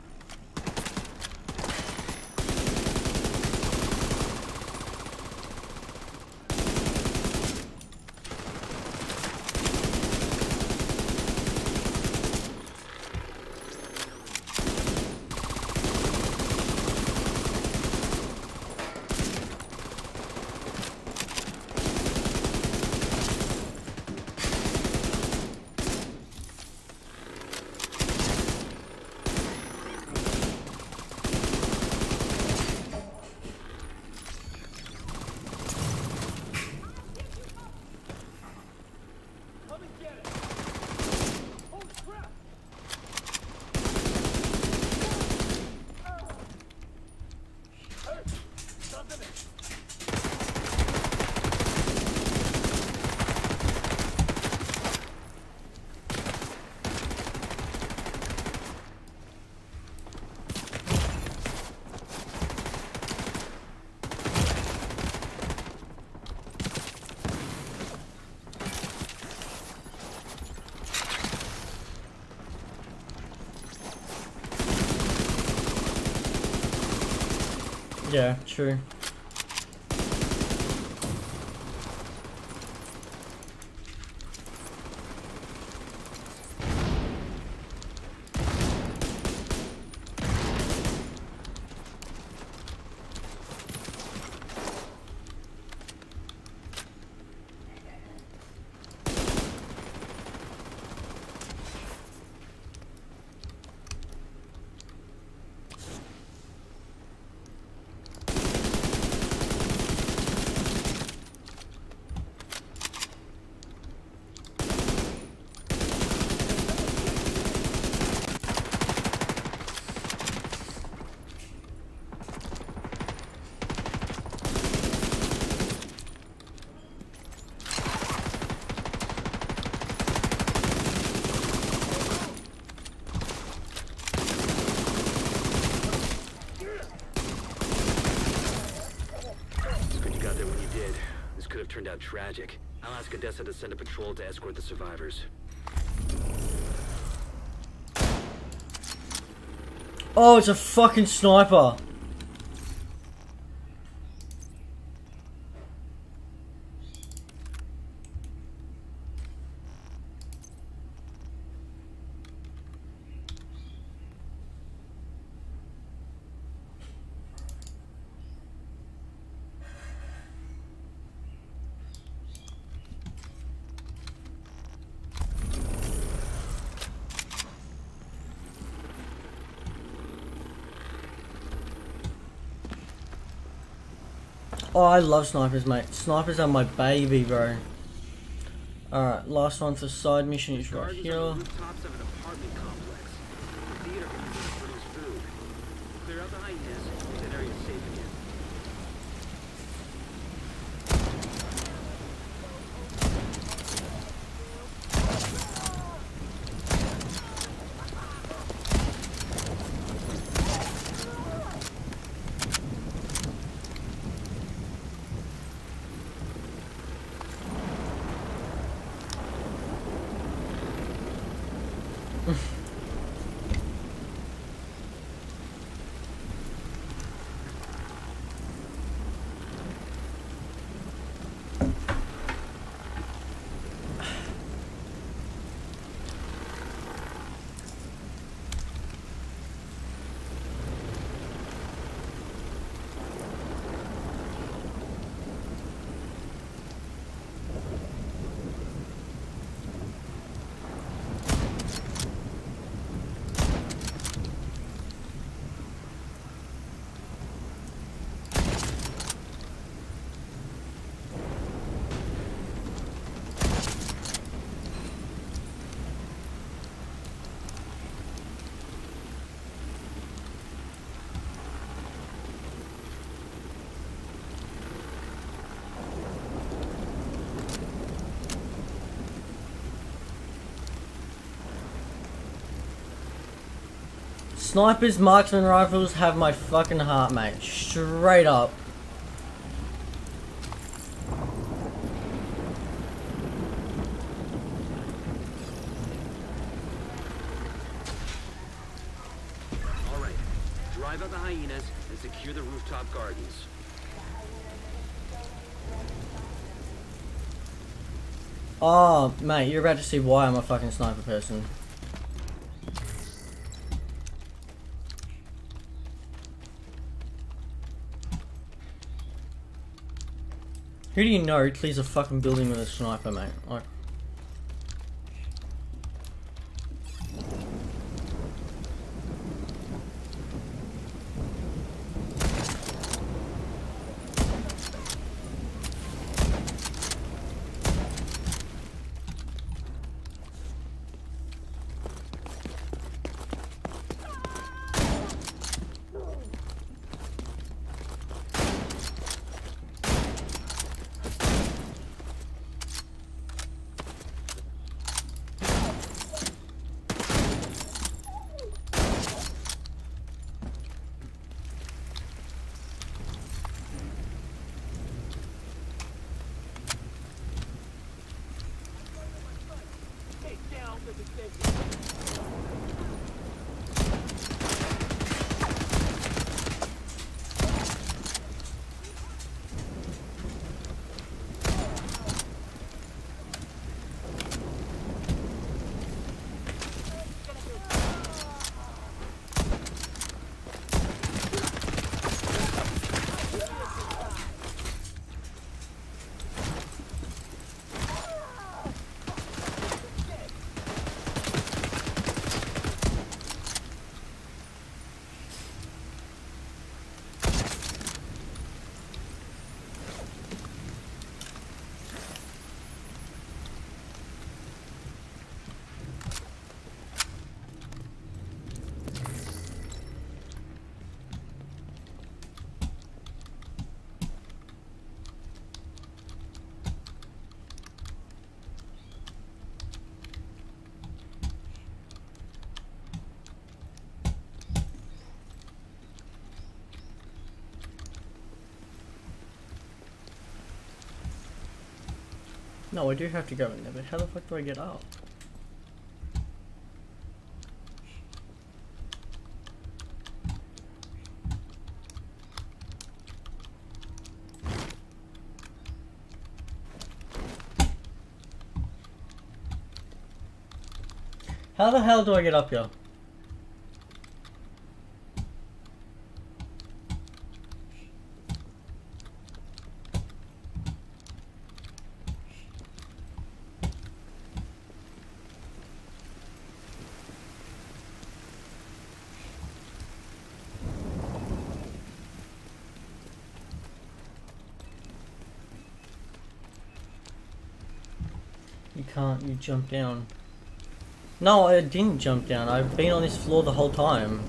Yeah, true. Turned out tragic. I'll ask Odessa to send a patrol to escort the survivors. Oh, it's a fucking sniper. Oh, I love snipers, mate. Snipers are my baby, bro. Alright, last one for side mission is right here. Rooftops of an apartment complex. The theater can use it to produce food. Clear out the hyenas. That area's safe again. Snipers, marksman rifles have my fucking heart, mate. Straight up. Alright, drive out the hyenas and secure the rooftop gardens. Oh, mate, you're about to see why I'm a fucking sniper person. Who do you know clears a fucking building with a sniper, mate? Like, no, I do have to go in there, but how the fuck do I get out? How the hell do I get up here? You can't, you jump down. No, I didn't jump down. I've been on this floor the whole time.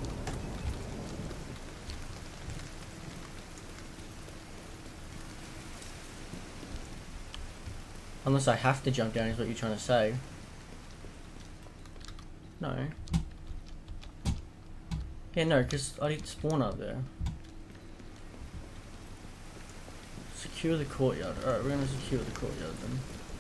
Unless I have to jump down is what you're trying to say. No. Yeah, no, because I didn't spawn up there. Secure the courtyard. Alright, we're gonna secure the courtyard then.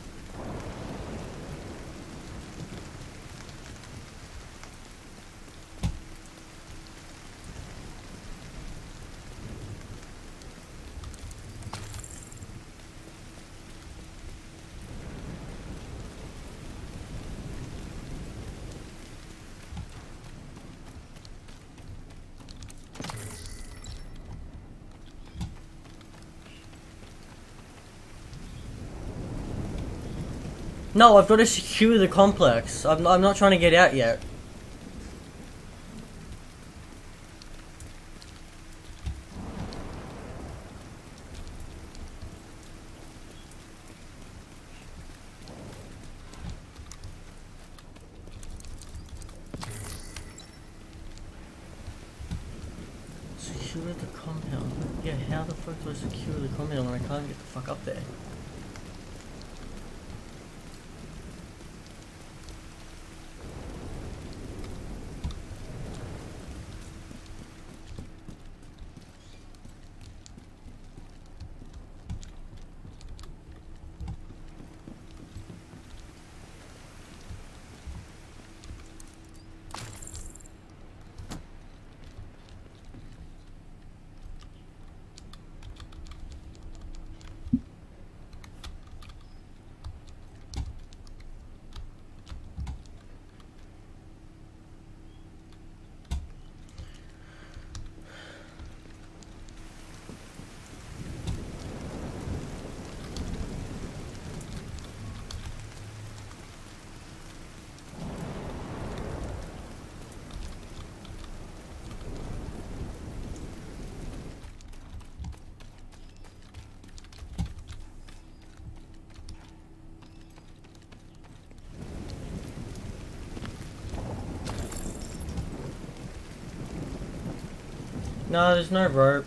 No, I've got to secure the complex. I'm not trying to get out yet. Secure the compound? Yeah, how the fuck do I secure the compound when I can't get the fuck up there? No, there's no rope.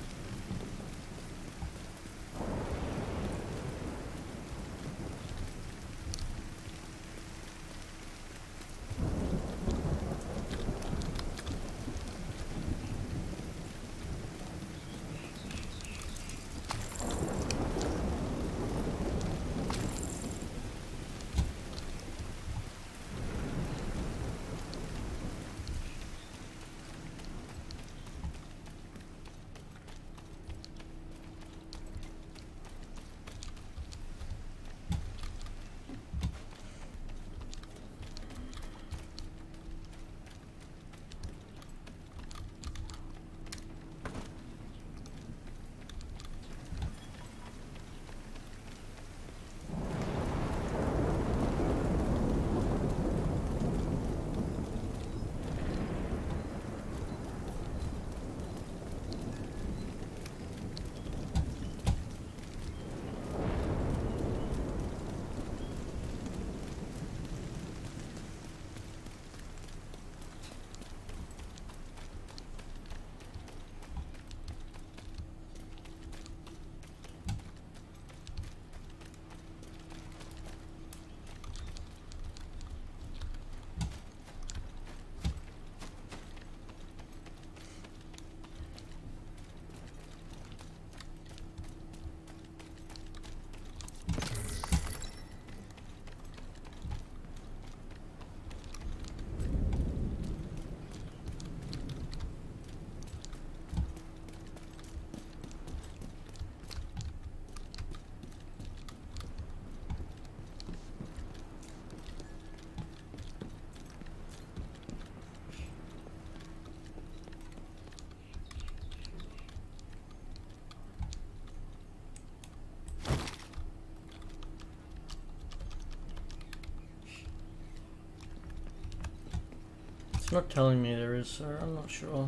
It's not telling me there is, sir. I'm not sure.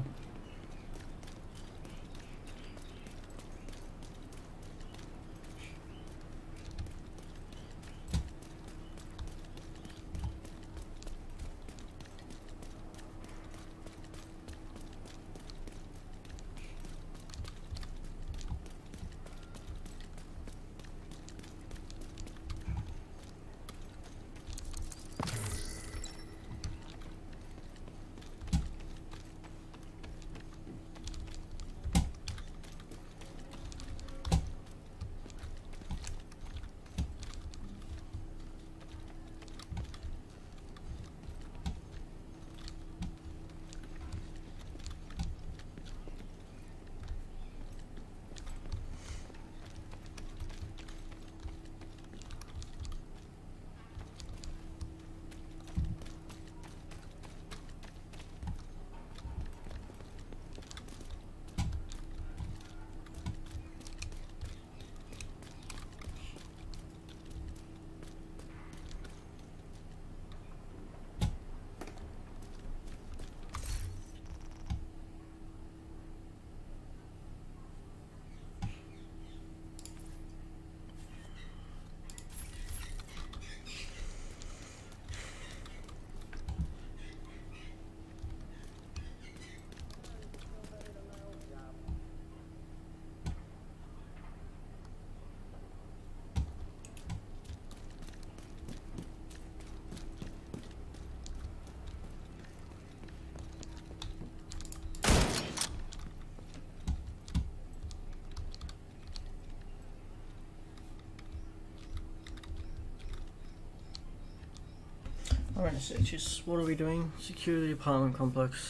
Alright, so just what are we doing? Secure the apartment complex.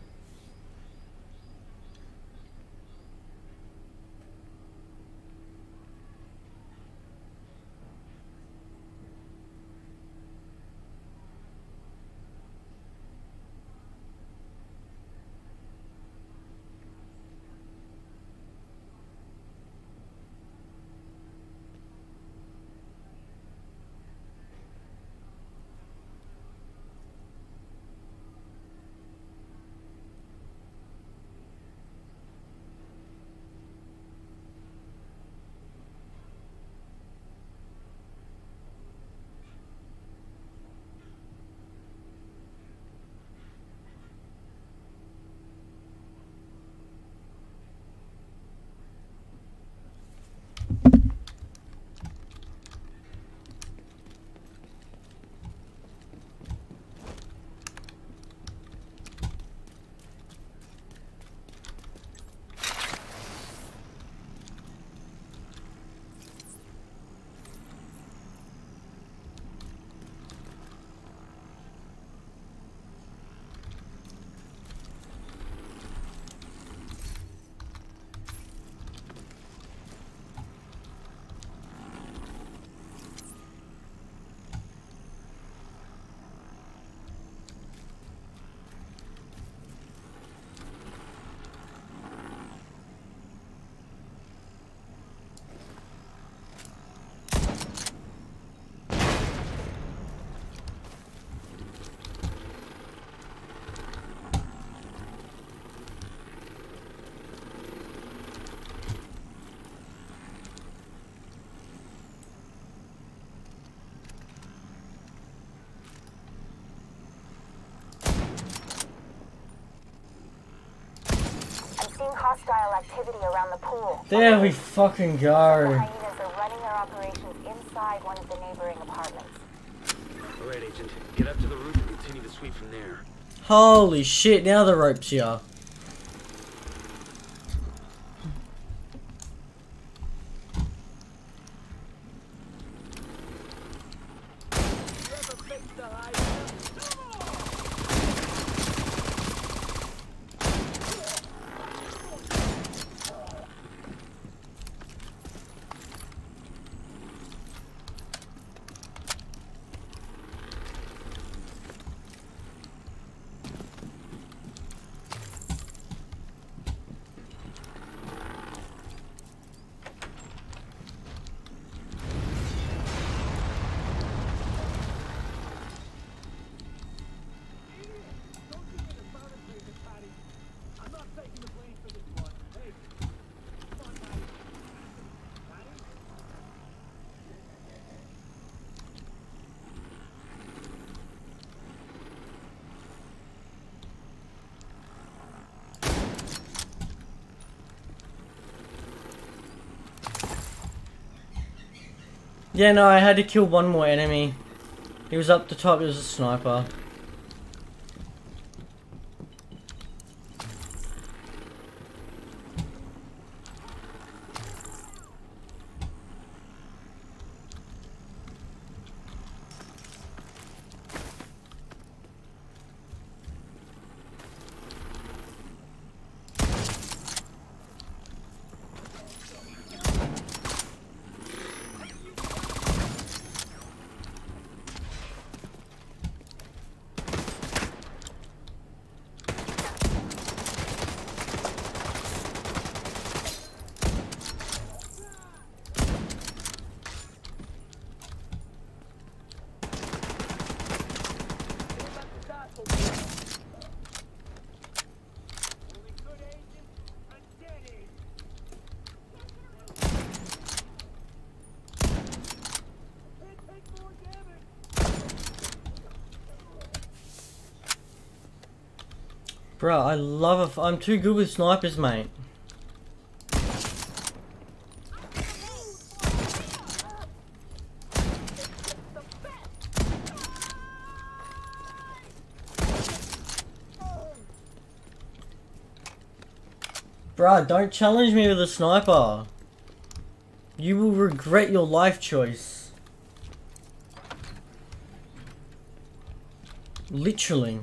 Seeing hostile activity around the pool. There we fucking The go. hyenas are running their operations inside one of the neighboring apartments. Alright, Agent. Get up to the roof and continue the sweep from there. Holy shit, now the rope's here. Yeah, no, I had to kill one more enemy. He was up the top, he was a sniper. Bro, I love it. I'm too good with snipers, mate. Bruh, don't challenge me with a sniper. You will regret your life choice. Literally.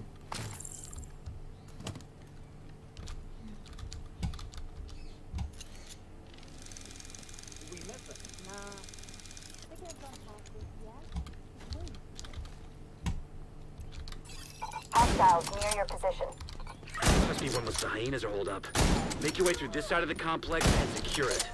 Hostiles near your position. Must be one with the hyenas are holed up. Make your way through this side of the complex and secure it.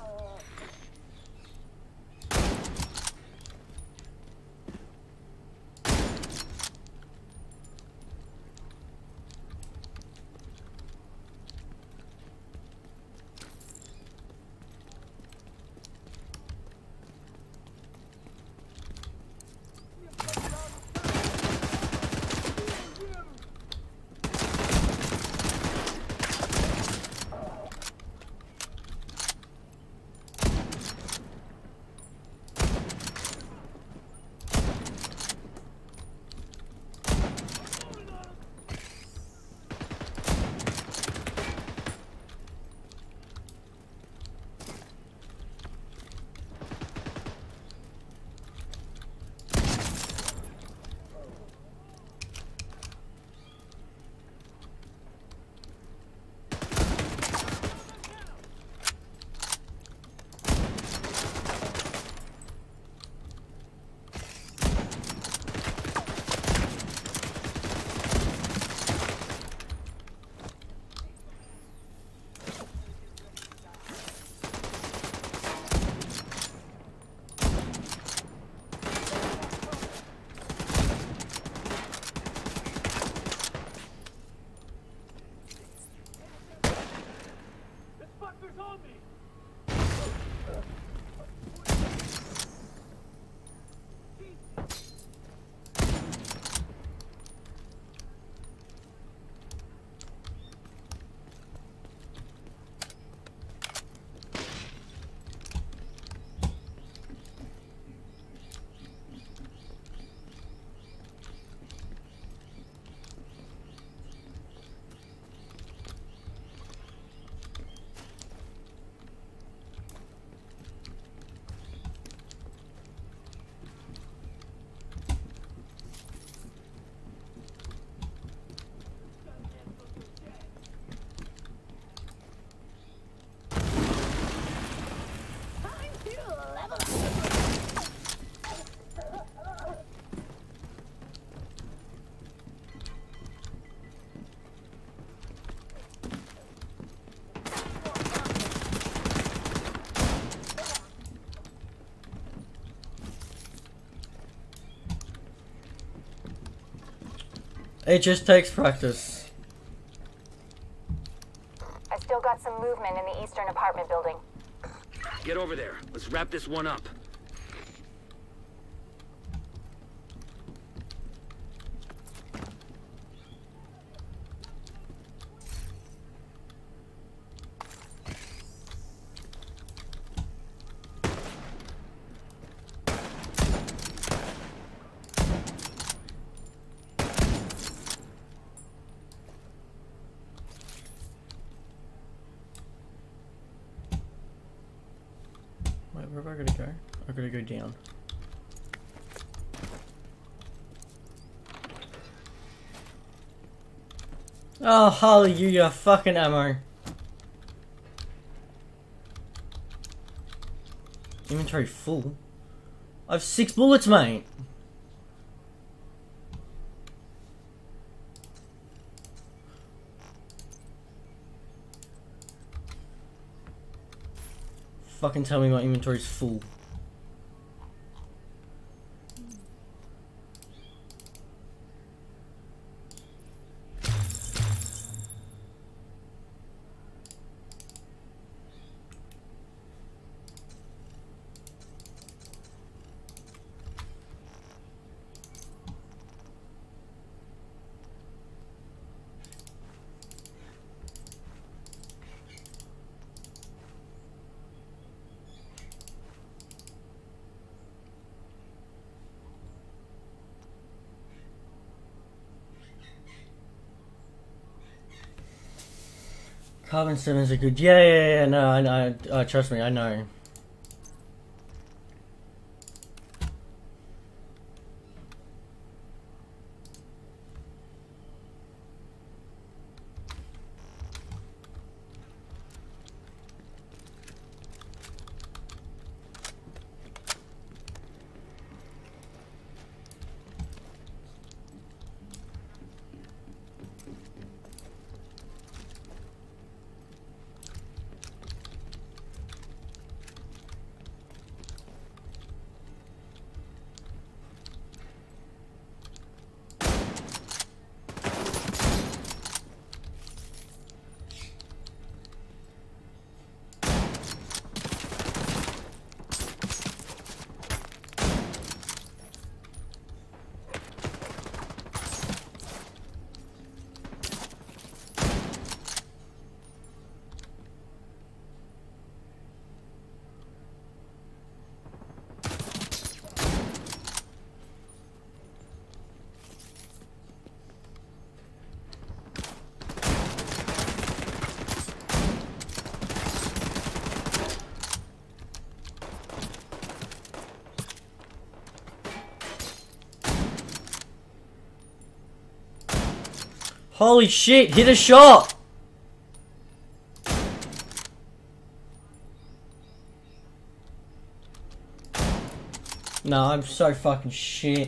It just takes practice. I still got some movement in the eastern apartment building. Get over there. Let's wrap this one up. Wait, where am I gonna go? I gotta go down. Oh, hallelujah, fucking ammo. Inventory full. I have 6 bullets, mate. Fucking tell me my inventory's full. Carbon 7s are good. Yeah, no, I know. Trust me, I know. Holy shit, hit a shot! No, I'm so fucking shit.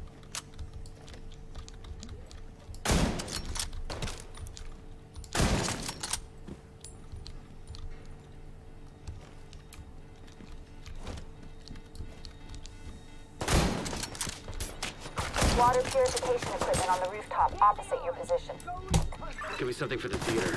Water purification equipment on the rooftop opposite your position. Give me something for the theater.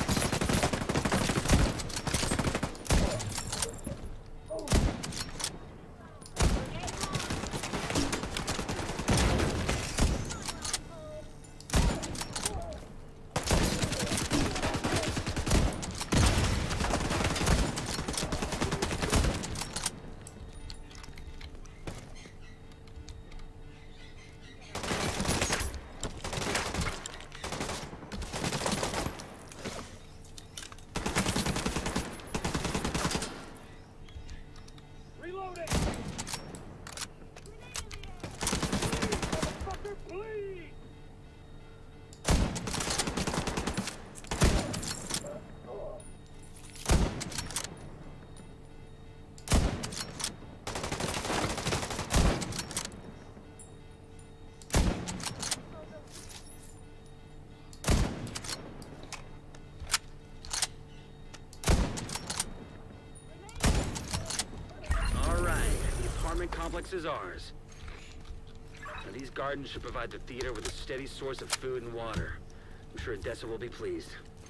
Complex is ours. Now, these gardens should provide the theater with a steady source of food and water. I'm sure Odessa will be pleased.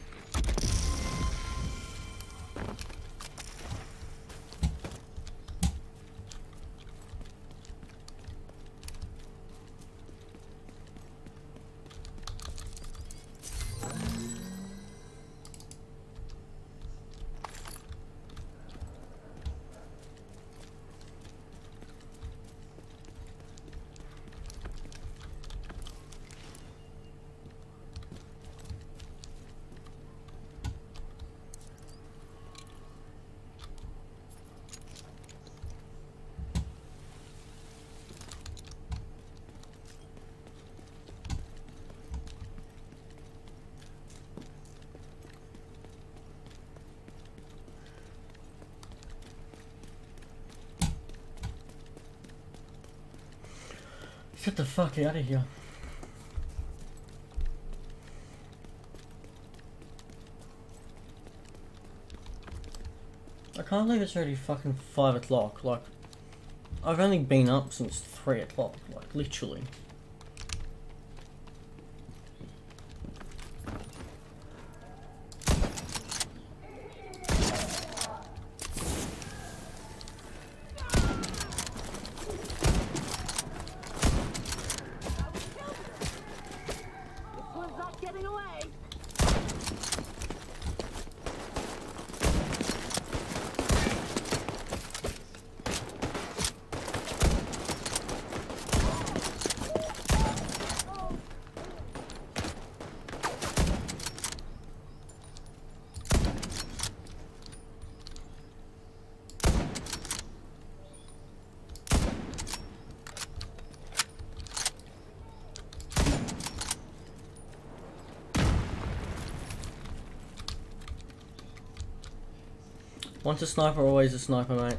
Get the fuck out of here. I can't believe it's already fucking 5 o'clock. Like, I've only been up since 3 o'clock. Like, literally. Once a sniper, always a sniper, mate.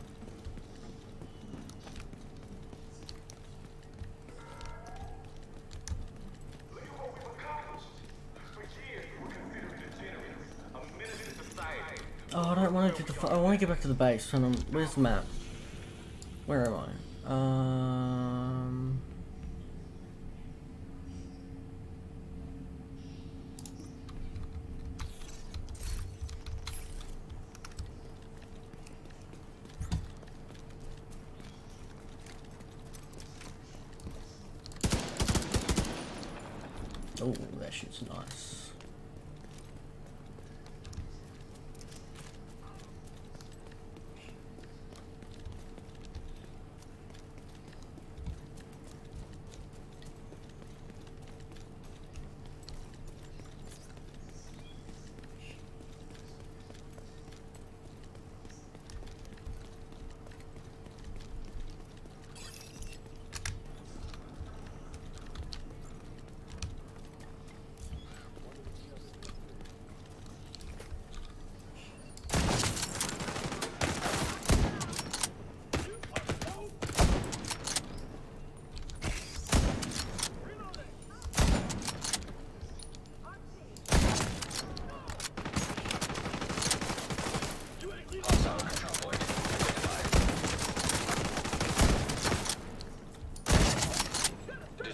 Oh, I don't want to do the. I want to get back to the base. Hold on, where's the map? Where am I? Oh, that shit's nice.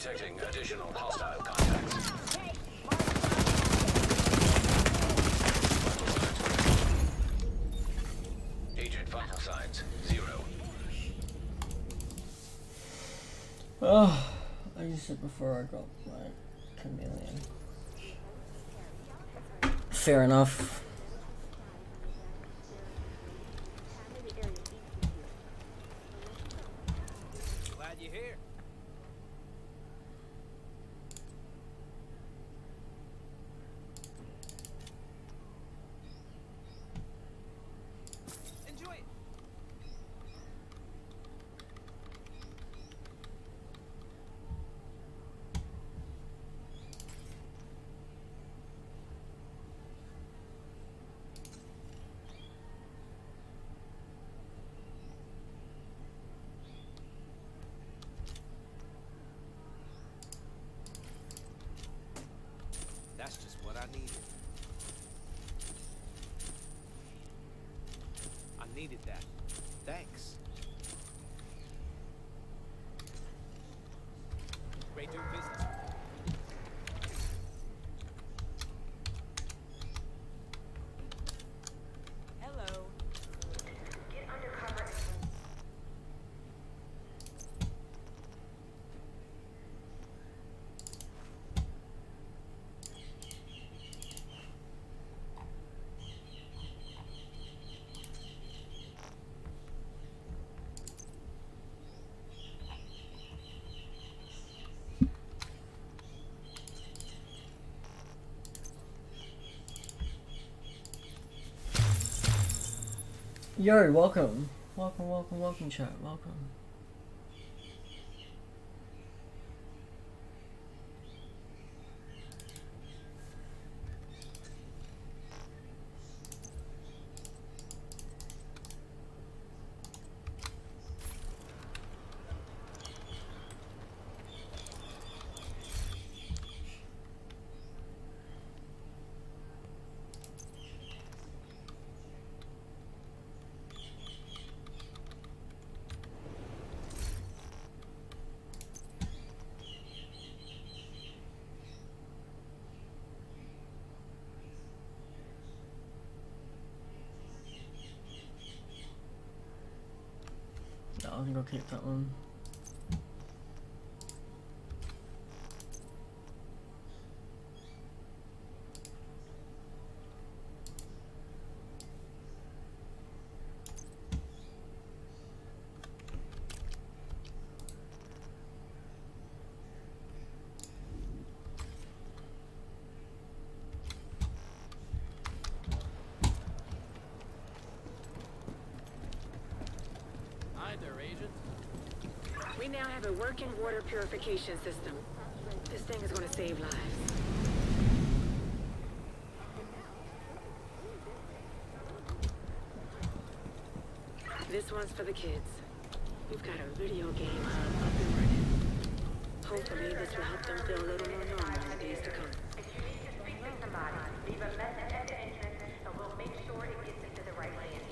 Detecting additional hostile contacts. Agent vital signs 0. Oh, I used it before I got my chameleon. Fair enough. Glad you're here. Enjoy it. That's just what I needed. I needed that. Thanks. Great doing business. Hello. Get under cover. Yo, welcome. Welcome, chat. Welcome. No, I think I'll keep that one. Hi there, Agent. We now have a working water purification system. This thing is going to save lives. This one's for the kids. We've got a video game hub up and running. Hopefully this will help them feel a little more normal in the days to come. If you need to speak with somebody, leave a message at the entrance, and we'll make sure it gets into the right hands.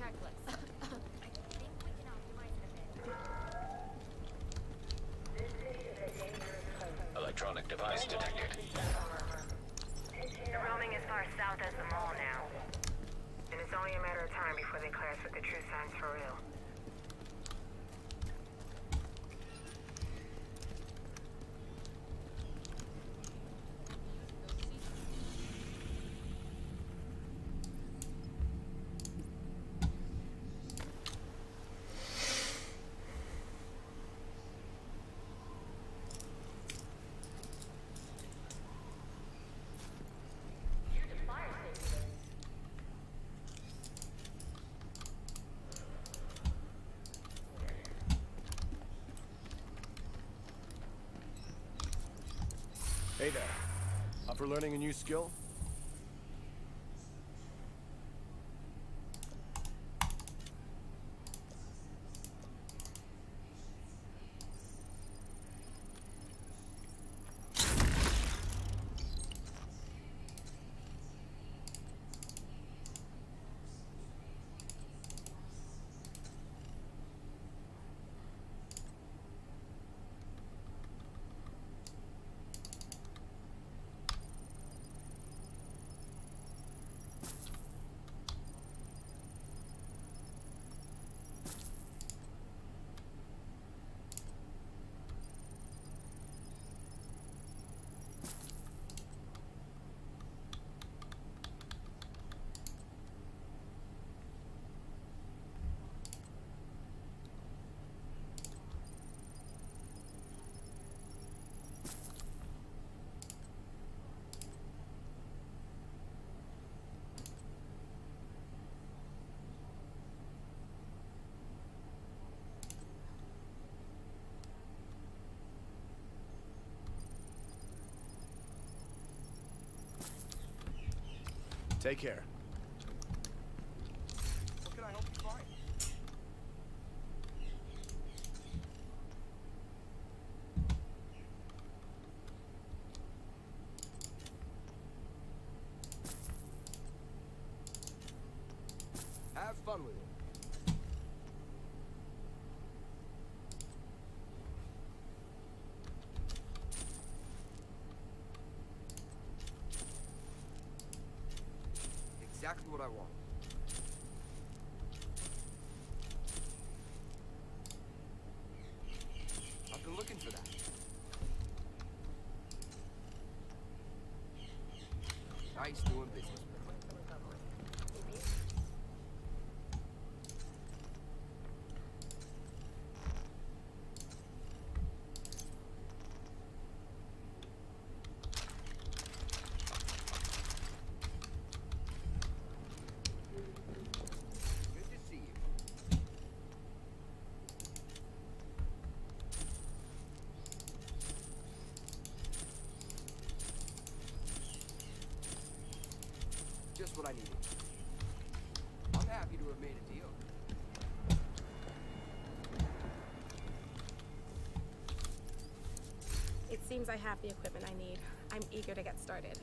checklist. Electronic device detected. They're roaming as far south as the mall now. And it's only a matter of time before they clash with the true signs for real. Hey there. Up for learning a new skill? Take care. What can I help you find? Have fun with it. Exactly what I want. I've been looking for that. Nice doing business. Just what I needed. I'm happy to have made a deal. It seems I have the equipment I need. I'm eager to get started.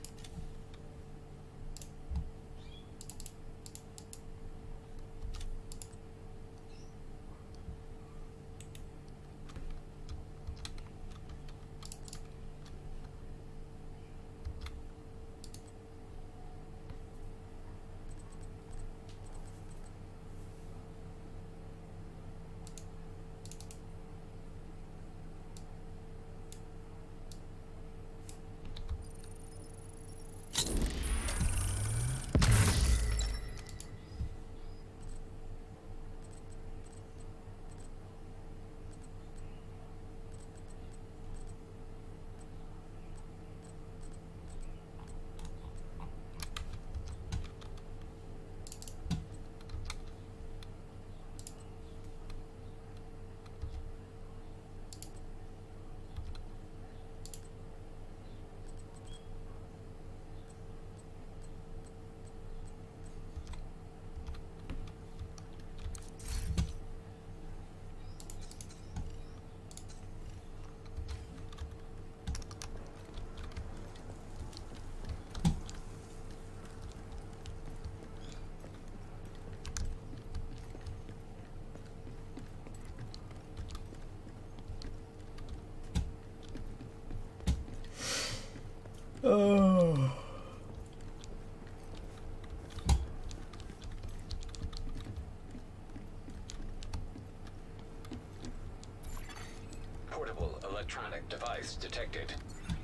Oh. Portable electronic device detected.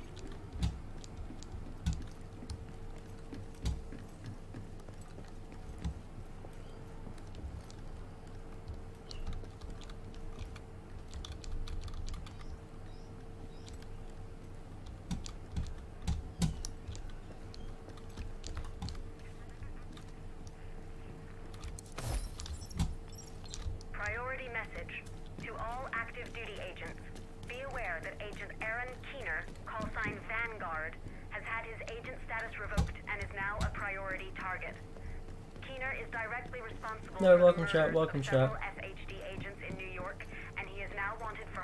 Priority message to all active duty agents. Be aware that Agent Aaron Keener, call sign Vanguard, has had his agent status revoked and is now a priority target. Keener is directly responsible No, for welcome the chat, murders welcome of chat. several FHD agents in New York, and he is now wanted for...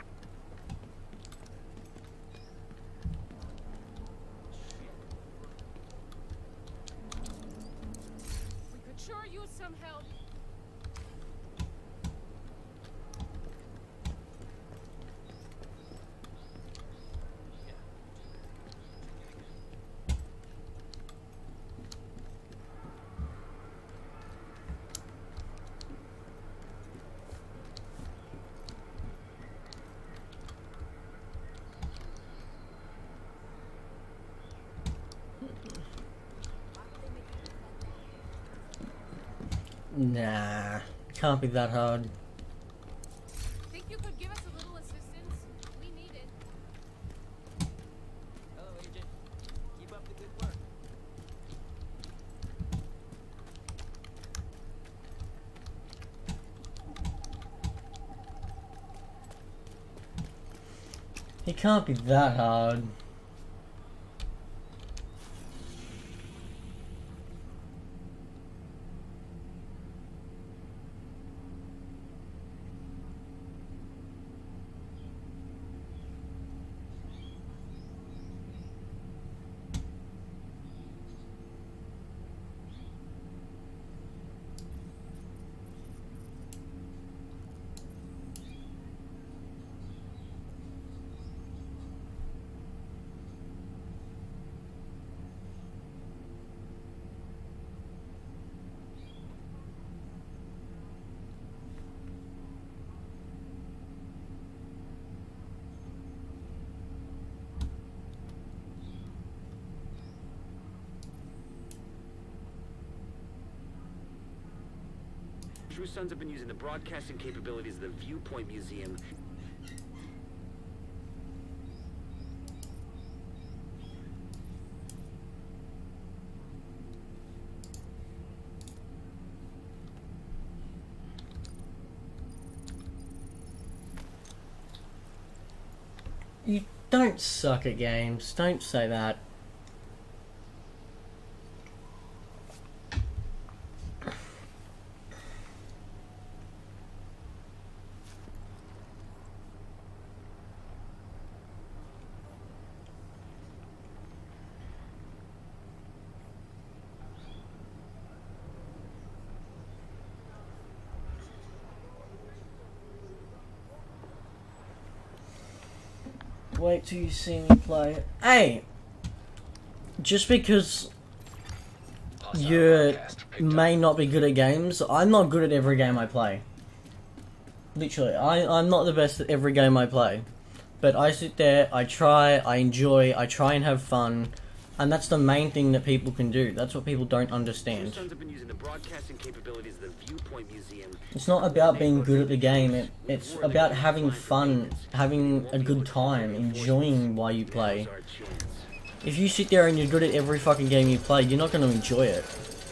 We could sure use some help. Nah, can't be that hard. Think you could give us a little assistance? We need it. Hello, Agent. Keep up the good work. It can't be that hard. True Sons have been using the broadcasting capabilities of the Viewpoint Museum. You don't suck at games. Don't say that. Wait till you see me play. Hey! Just because you may not be good at games, I'm not good at every game I play. Literally, I'm not the best at every game I play. But I sit there, I try, I enjoy, I try and have fun. And that's the main thing that people can do. That's what people don't understand. True Sons have been using the broadcasting capabilities of the Viewpoint Museum. It's not about being good at the game, it's about having fun, having a good time, enjoying why you play. If you sit there and you're good at every fucking game you play, you're not going to enjoy it.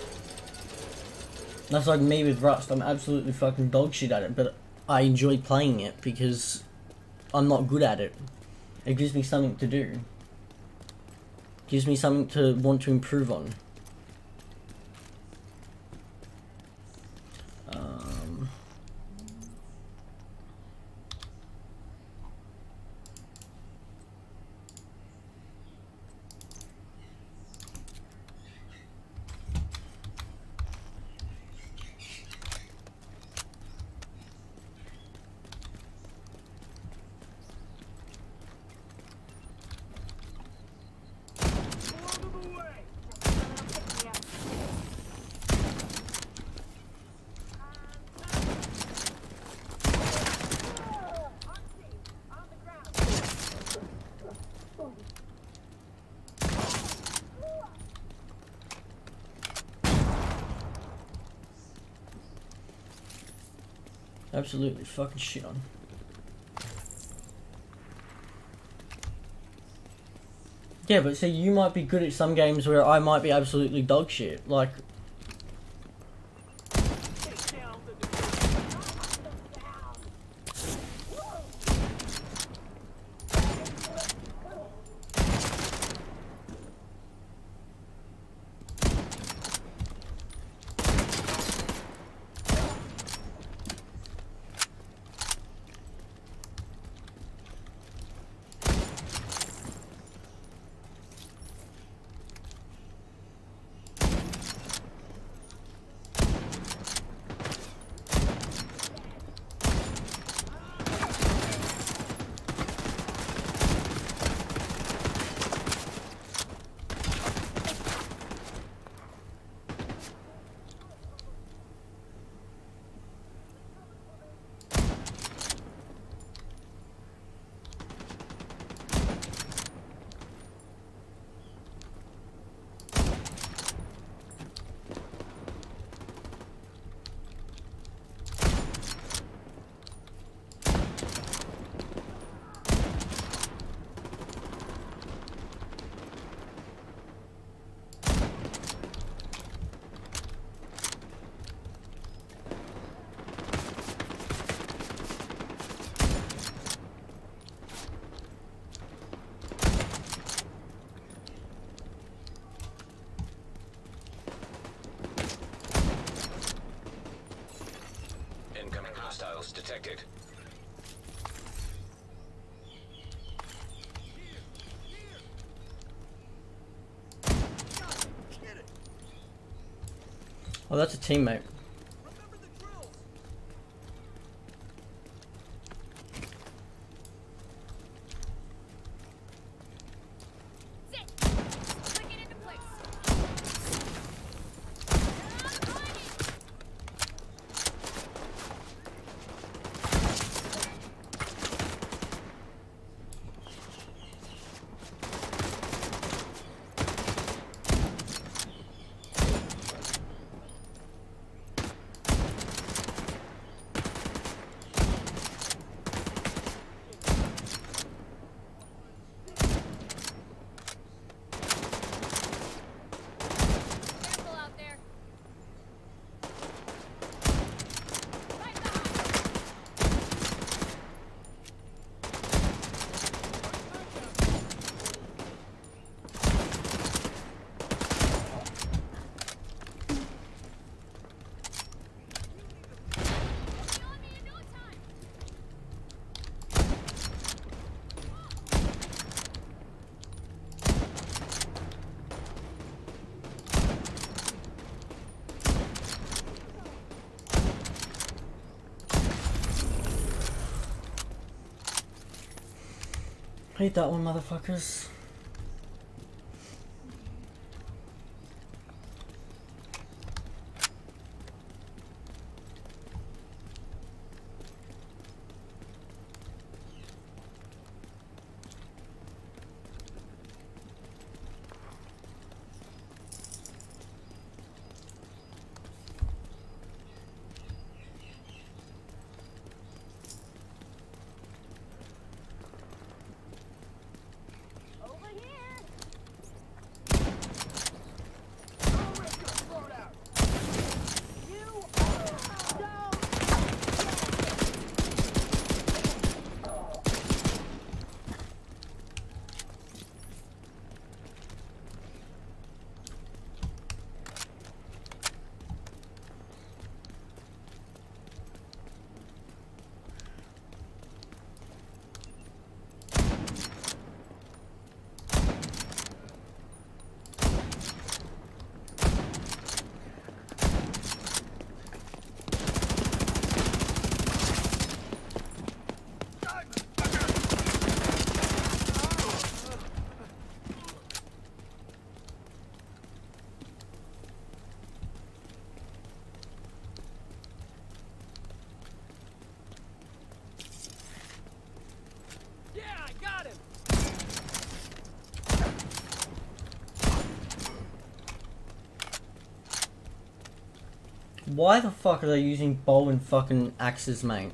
That's like me with Rust, I'm absolutely fucking dog shit at it, but I enjoy playing it because I'm not good at it. It gives me something to do. Gives me something to want to improve on. absolutely fucking shit on. Yeah, but see, you might be good at some games where I might be absolutely dog shit. Like, Incoming hostiles detected. oh, that's a teammate. Hate that one, motherfuckers. Why the fuck are they using bow and fucking axes, mate?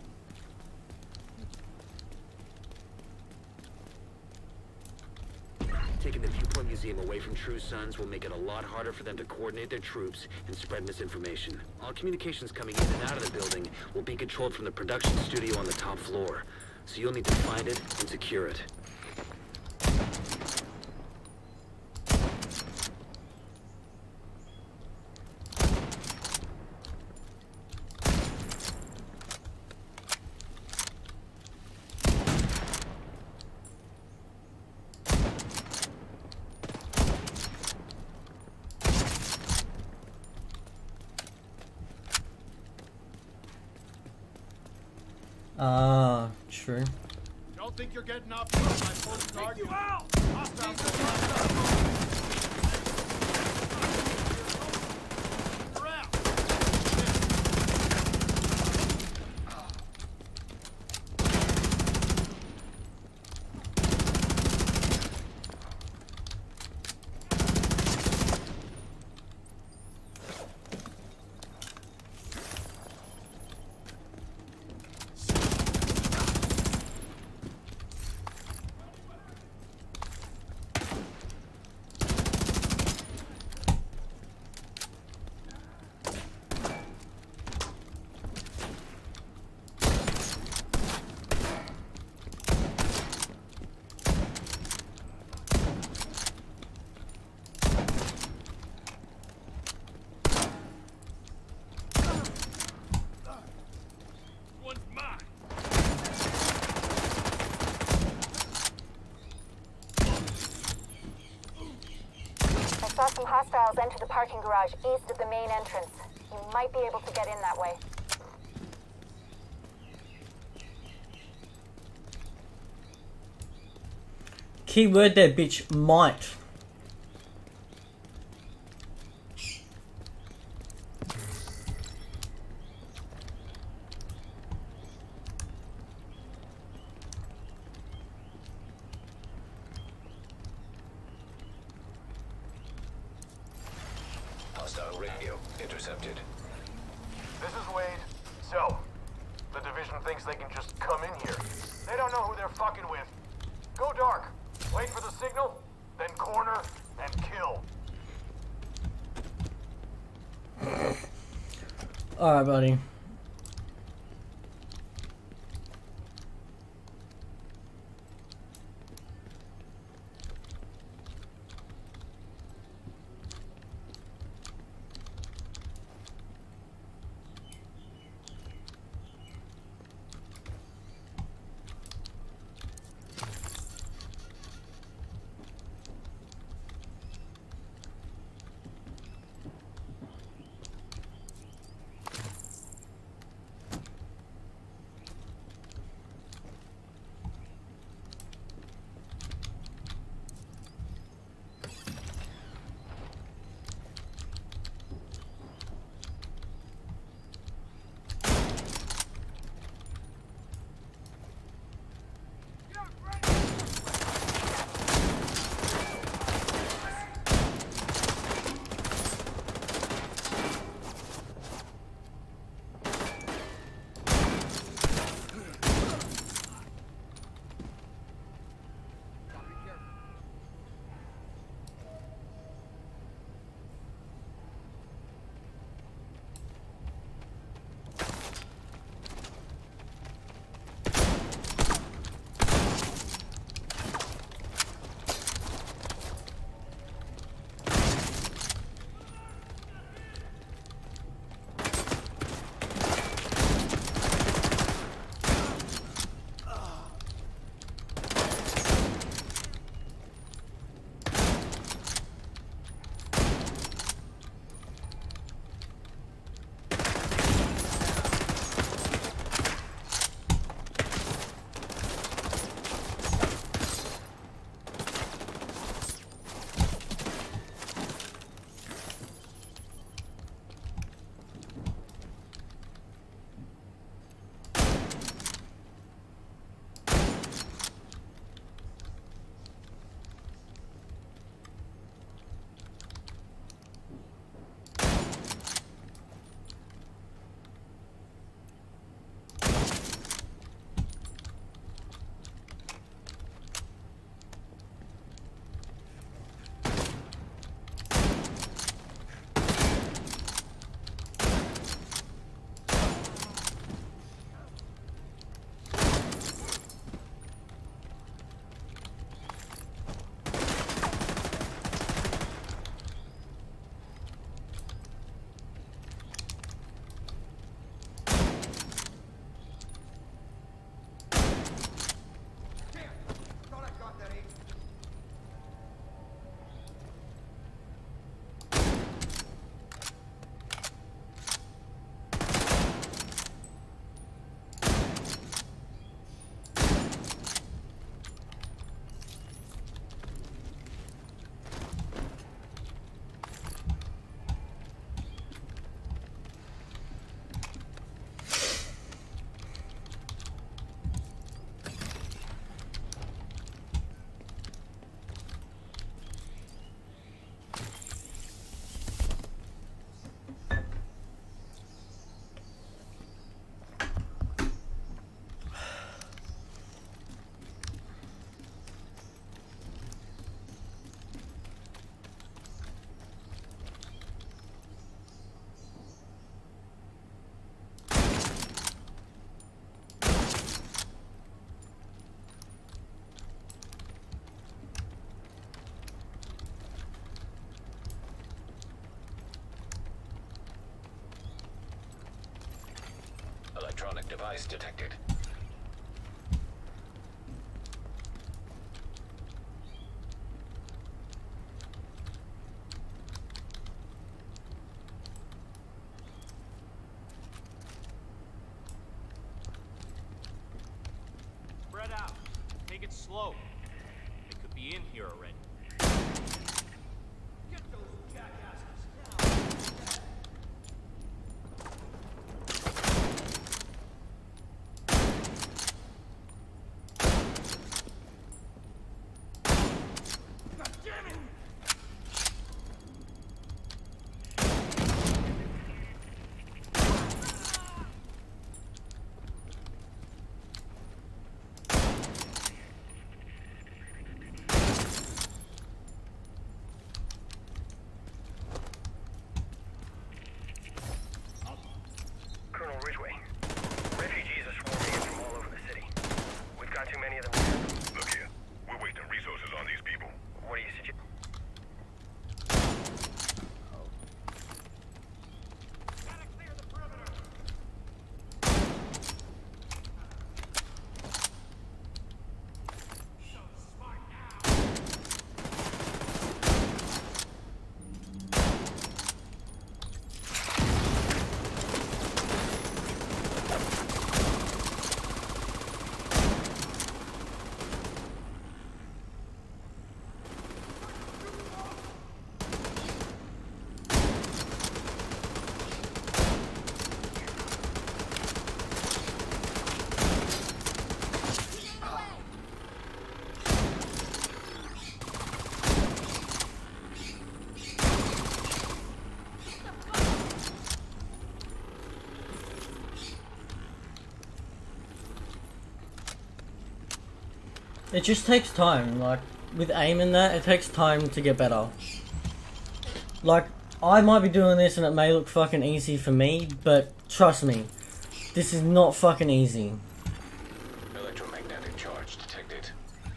Taking the Viewpoint Museum away from True Sons will make it a lot harder for them to coordinate their troops and spread misinformation. All communications coming in and out of the building will be controlled from the production studio on the top floor, so you'll need to find it and secure it. Ah, true. Don't think you're getting off my full guard. You out! I saw some hostiles enter the parking garage east of the main entrance. You might be able to get in that way. Key word there, bitch. Might. Hostile radio intercepted. This is Wade. So, the division thinks they can just come in here. They don't know who they're fucking with. Go dark. Wait for the signal, then corner and kill. Alright, buddy. device detected. Spread out. Take it slow. They could be in here already. Get those jackasses now. God damn it! Colonel Ridgway, refugees are swarming in from all over the city. We've got too many of them to handle. Look here, we're wasting resources on these people. What do you suggest? It just takes time, like, with aim and that, it takes time to get better. Like, I might be doing this and it may look fucking easy for me, but trust me, this is not fucking easy. Electromagnetic charge detected.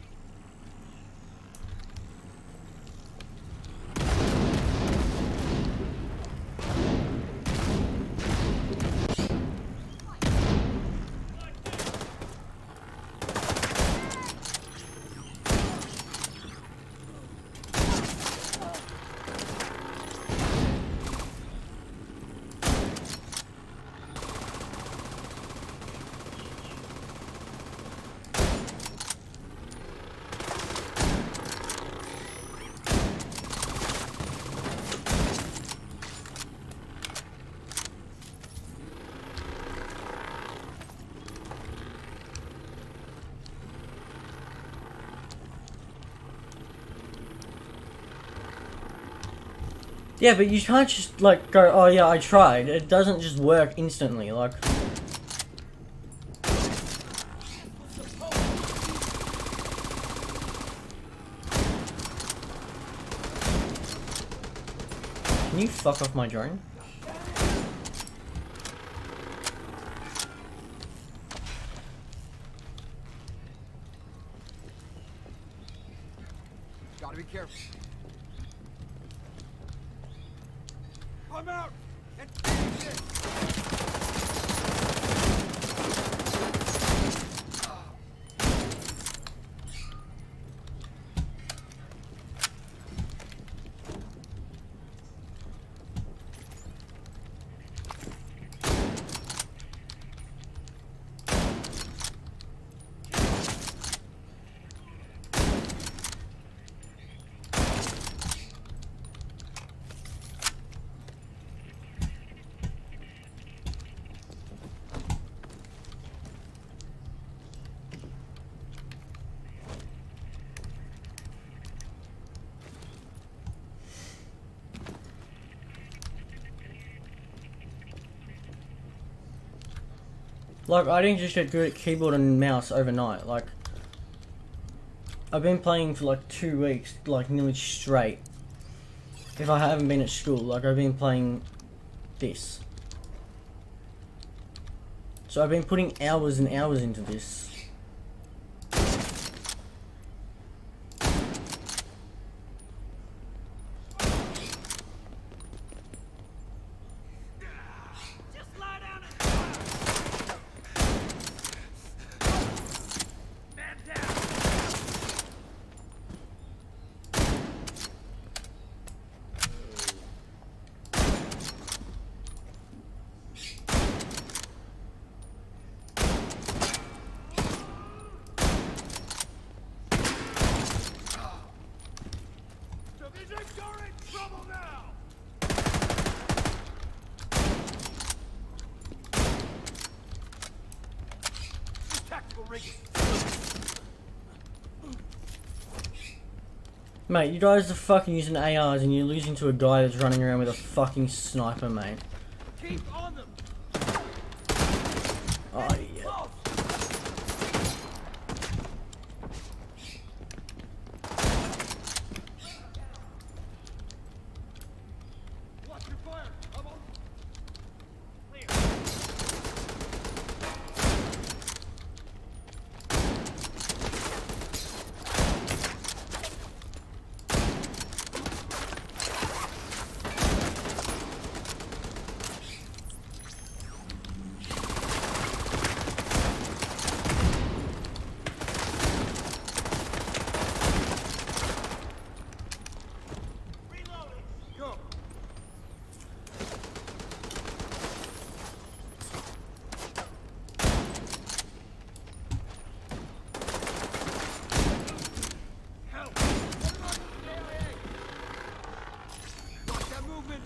Yeah, but you can't just, like, go, oh yeah, I tried. It doesn't just work instantly, like... Can you fuck off my drone? Gotta be careful. I'm out! And finish it! Like, I didn't just get good at keyboard and mouse overnight, like... I've been playing for like 2 weeks, like nearly straight. If I haven't been at school, like I've been playing this. So I've been putting hours and hours into this. Mate, you guys are fucking using ARs and you're losing to a guy that's running around with a fucking sniper, mate. Keep on them. Oh, yeah. Watch your fire. I'm on. Clear. Go. Help! Watch that movement!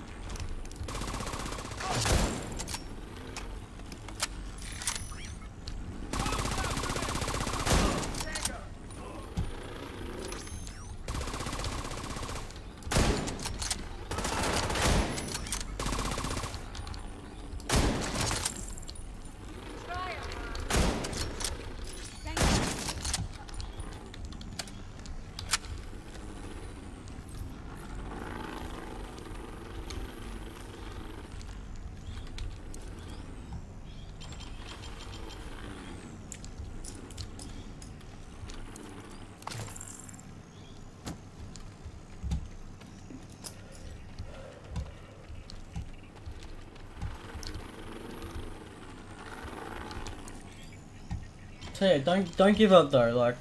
So yeah, don't give up though, like.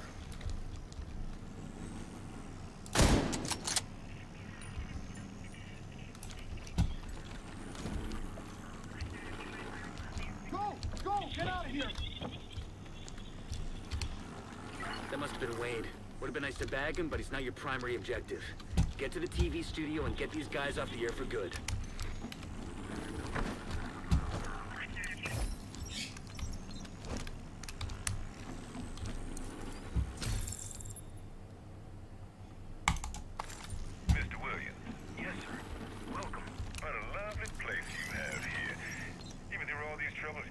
Go! Go! Get out of here! That must have been Wade. Would have been nice to bag him, but he's not your primary objective. Get to the TV studio and get these guys off the air for good. Mr. Williams. Yes, sir. Welcome. What a lovely place you have here. Even through all these troubles.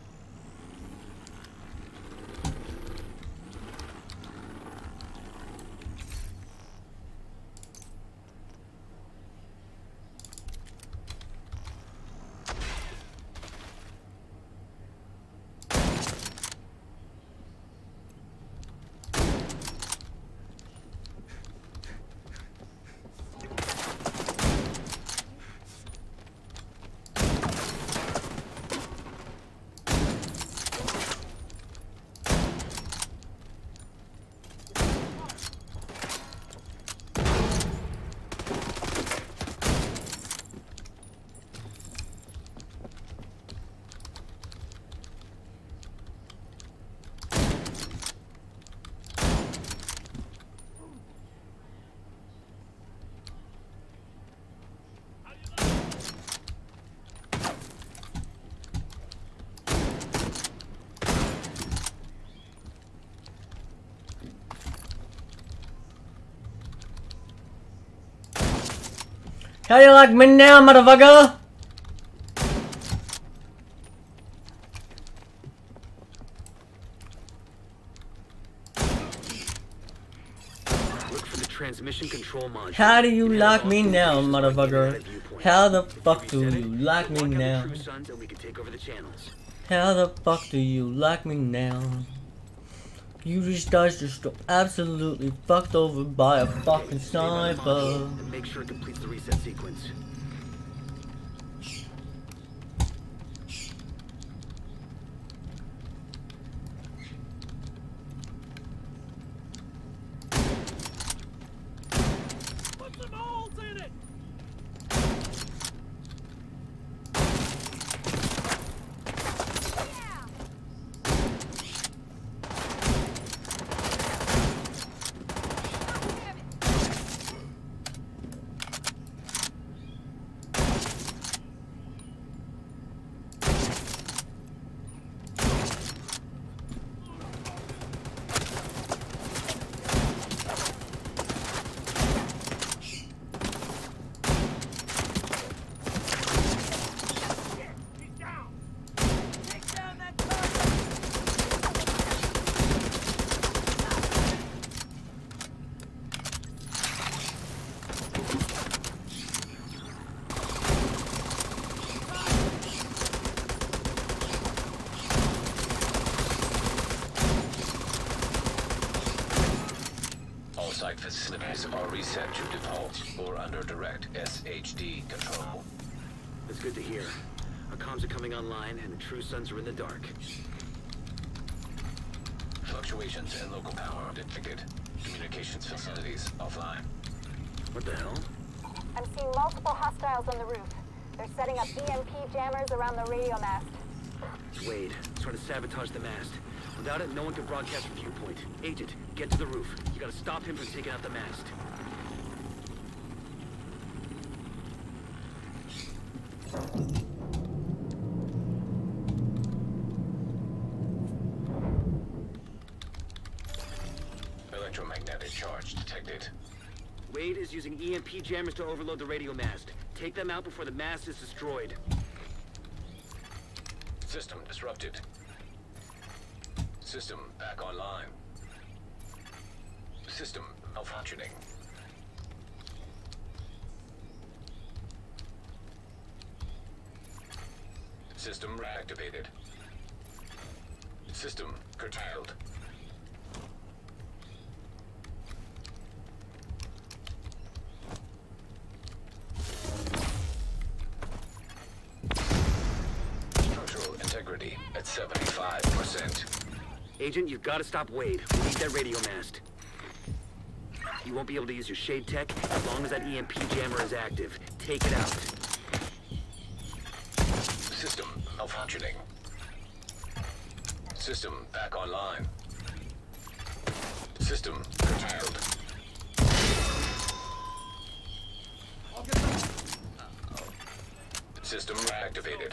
How you like me now, motherfucker? Look for the transmission control module. How do you like me now, motherfucker? How the fuck do you like me now? True Sons and we can take over the channels. How the fuck do you like me now? You guys just got absolutely fucked over by a fucking sniper. And make sure it completes the reset sequence. Put some holes in it! facilities are reset to default or under direct SHD control. That's good to hear. Our comms are coming online, and the True Sons are in the dark. Fluctuations in local power detected. Communications facilities offline. What the hell? I'm seeing multiple hostiles on the roof. They're setting up EMP jammers around the radio mast. It's Wade, trying to sabotage the mast. Without it, no one can broadcast a viewpoint. Agent, get to the roof. You gotta stop him from taking out the mast. Electromagnetic charge detected. Wade is using EMP jammers to overload the radio mast. Take them out before the mast is destroyed. System disrupted. System back online. System malfunctioning. System reactivated. System curtailed. Structural integrity at 75%. Agent, you've got to stop Wade. We need that radio mast. You won't be able to use your shade tech as long as that EMP jammer is active. Take it out. System malfunctioning. System back online. System curtailed. System reactivated.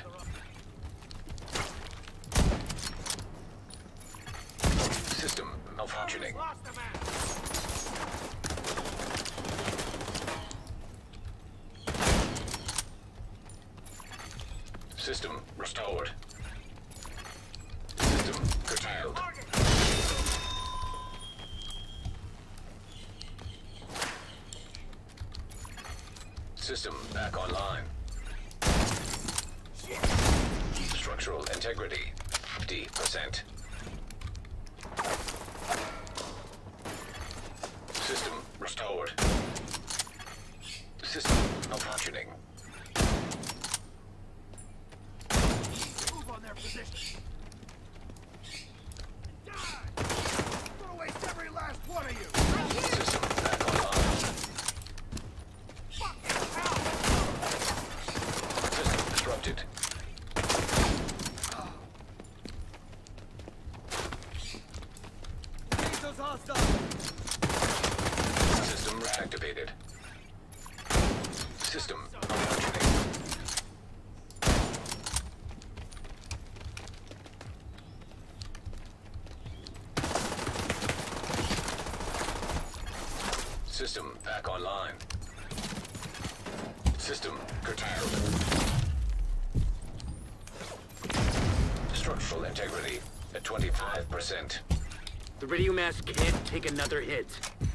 System malfunctioning. System restored. System curtailed. System back online. Structural integrity, 50%. System restored. System malfunctioning. Move on their position. Die! I'm gonna waste every last one of you. System back online. System disrupted. Those hostiles. System reactivated. System malfunctioning. System back online. System curtailed. Structural integrity at 25%. The radio mast can't take another hit.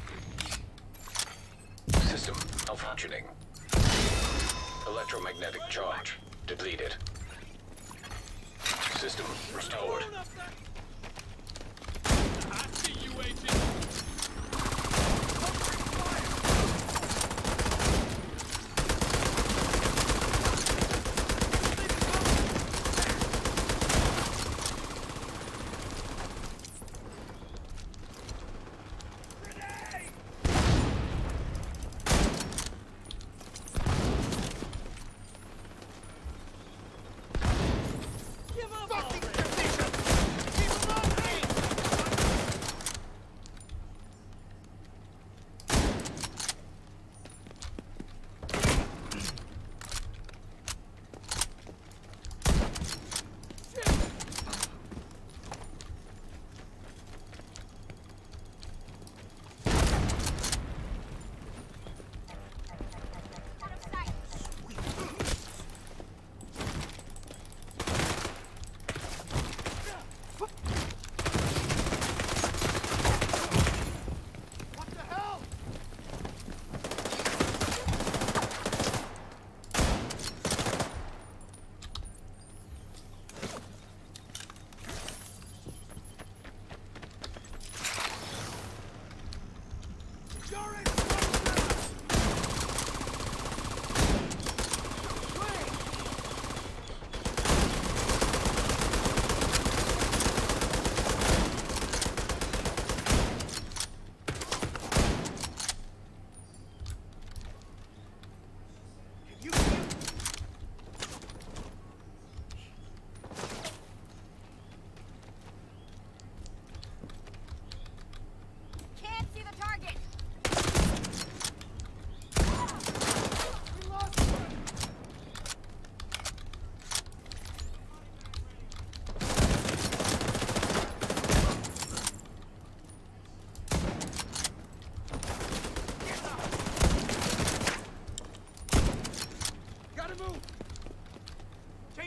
System malfunctioning. Electromagnetic charge depleted. System restored. I see you, Agent.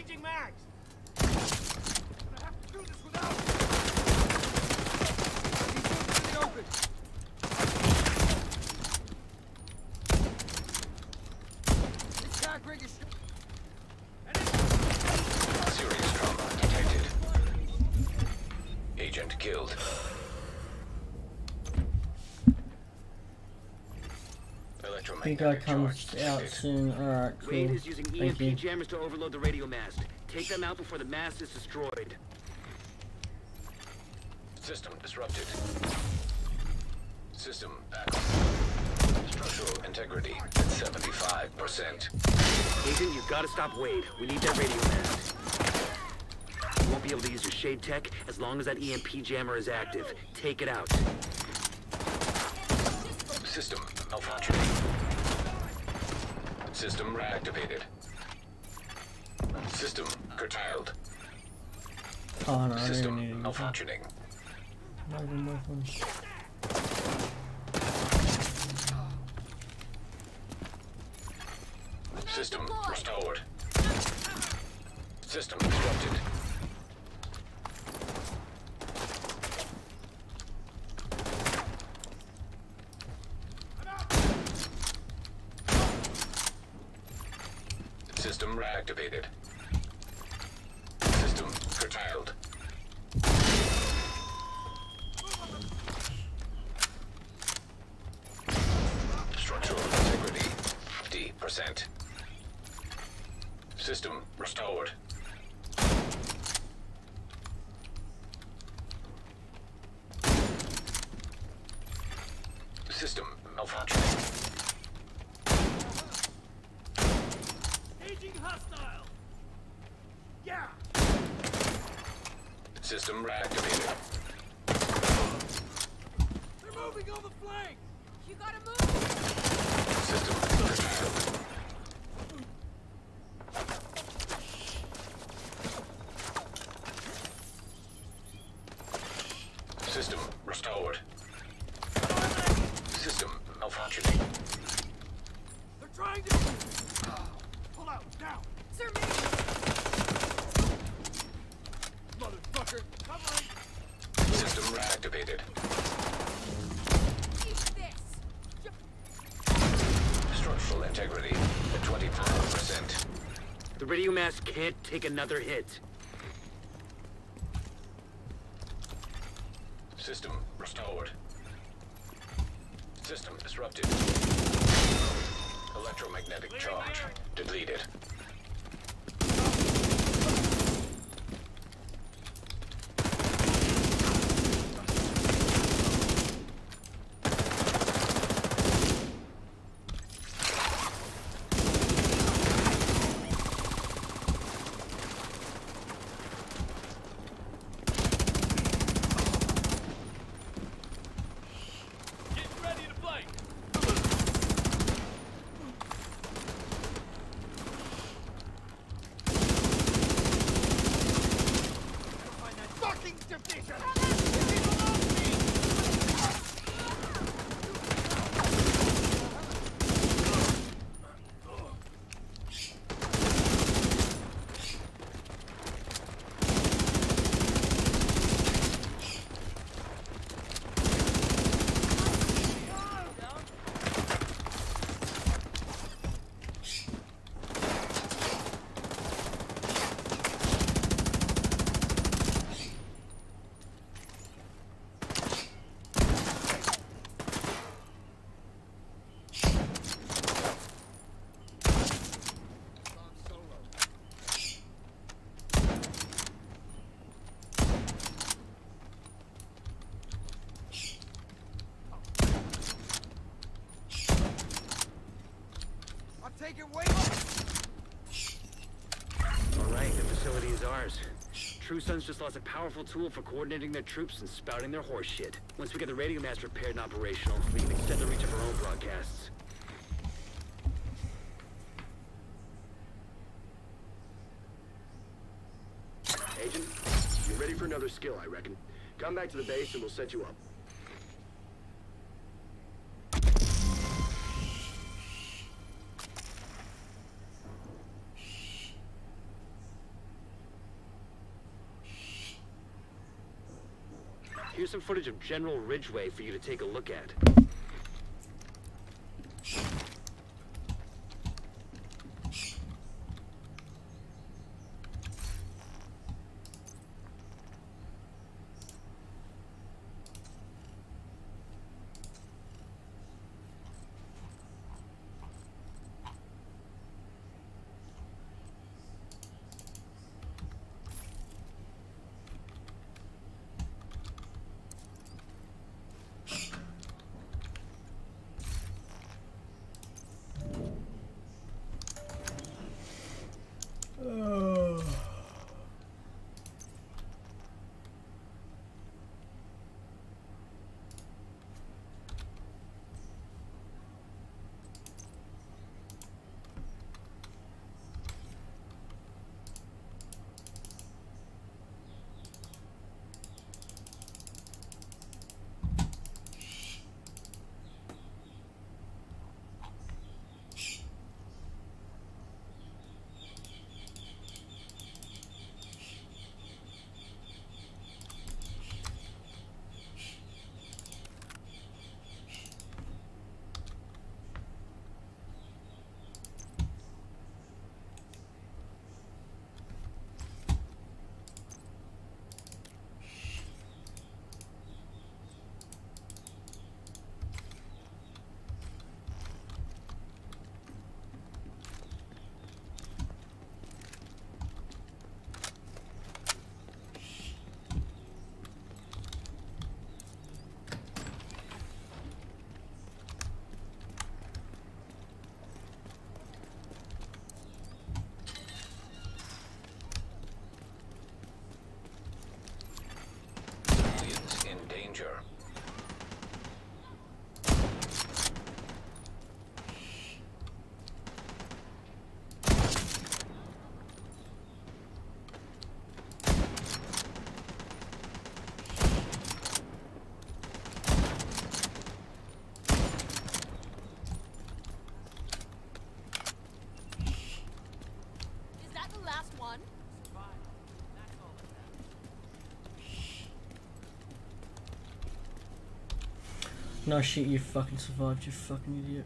Changing mags! I have to do this without He's in the open! This tag rig is... Serious trauma detected. Agent killed. I think I comes out soon. Alright, cool. Wade is using Thank you. EMP jammers to overload the radio mast. Take them out before the mast is destroyed. System disrupted. System back. Structural integrity at 75%. Agent, you've got to stop Wade. We need that radio mast. You won't be able to use your shade tech as long as that EMP jammer is active. Take it out. System malfunctioning. System reactivated. System curtailed. Oh no, I don't System even need it. malfunctioning. Not even weapons. System restored. System disrupted. System reactivated. System curtailed. Structural integrity 50%. System restored. System malfunctioning. Aging hostile! Yeah! System reactivated. They're moving on the flank! You gotta move! System curtailed. System restored. System malfunctioning. They're trying to... Pull out, now! Sir, me! Motherfucker! Covering! System reactivated. Eat this! Structural integrity at 25%. The radio mast can't take another hit. System restored. System disrupted. Electromagnetic charge deleted. Getting ready to play! Find that fucking division! Leave alone, I'm taking weight! Alright, the facility is ours. True Sons just lost a powerful tool for coordinating their troops and spouting their horse shit. Once we get the radio mast repaired and operational, we can extend the reach of our own broadcasts. Agent, you're ready for another skill, I reckon. Come back to the base and we'll set you up. Here's some footage of General Ridgeway for you to take a look at. No shit, you fucking survived, you fucking idiot.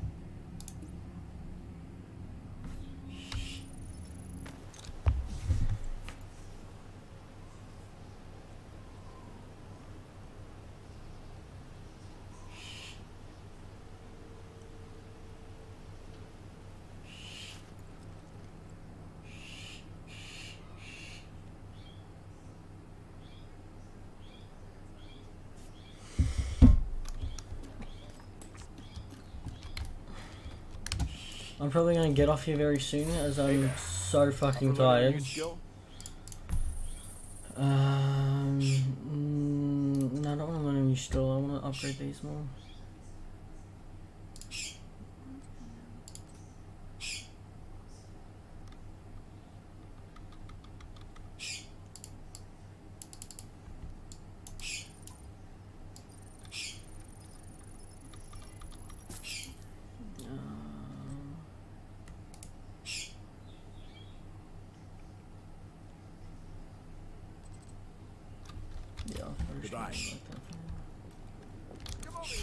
I'm probably gonna get off here very soon as I'm so fucking tired. No, I don't want to learn a new skill, I want to upgrade these more. Goodbye. Come over here.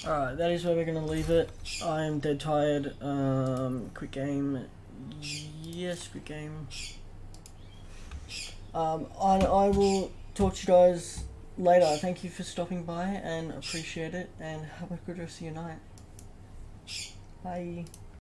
Alright, that is where we're gonna leave it. I am dead tired. Quick game. Yes, quick game. And I will talk to you guys later. Thank you for stopping by and appreciate it, and have a good rest of your night. Bye.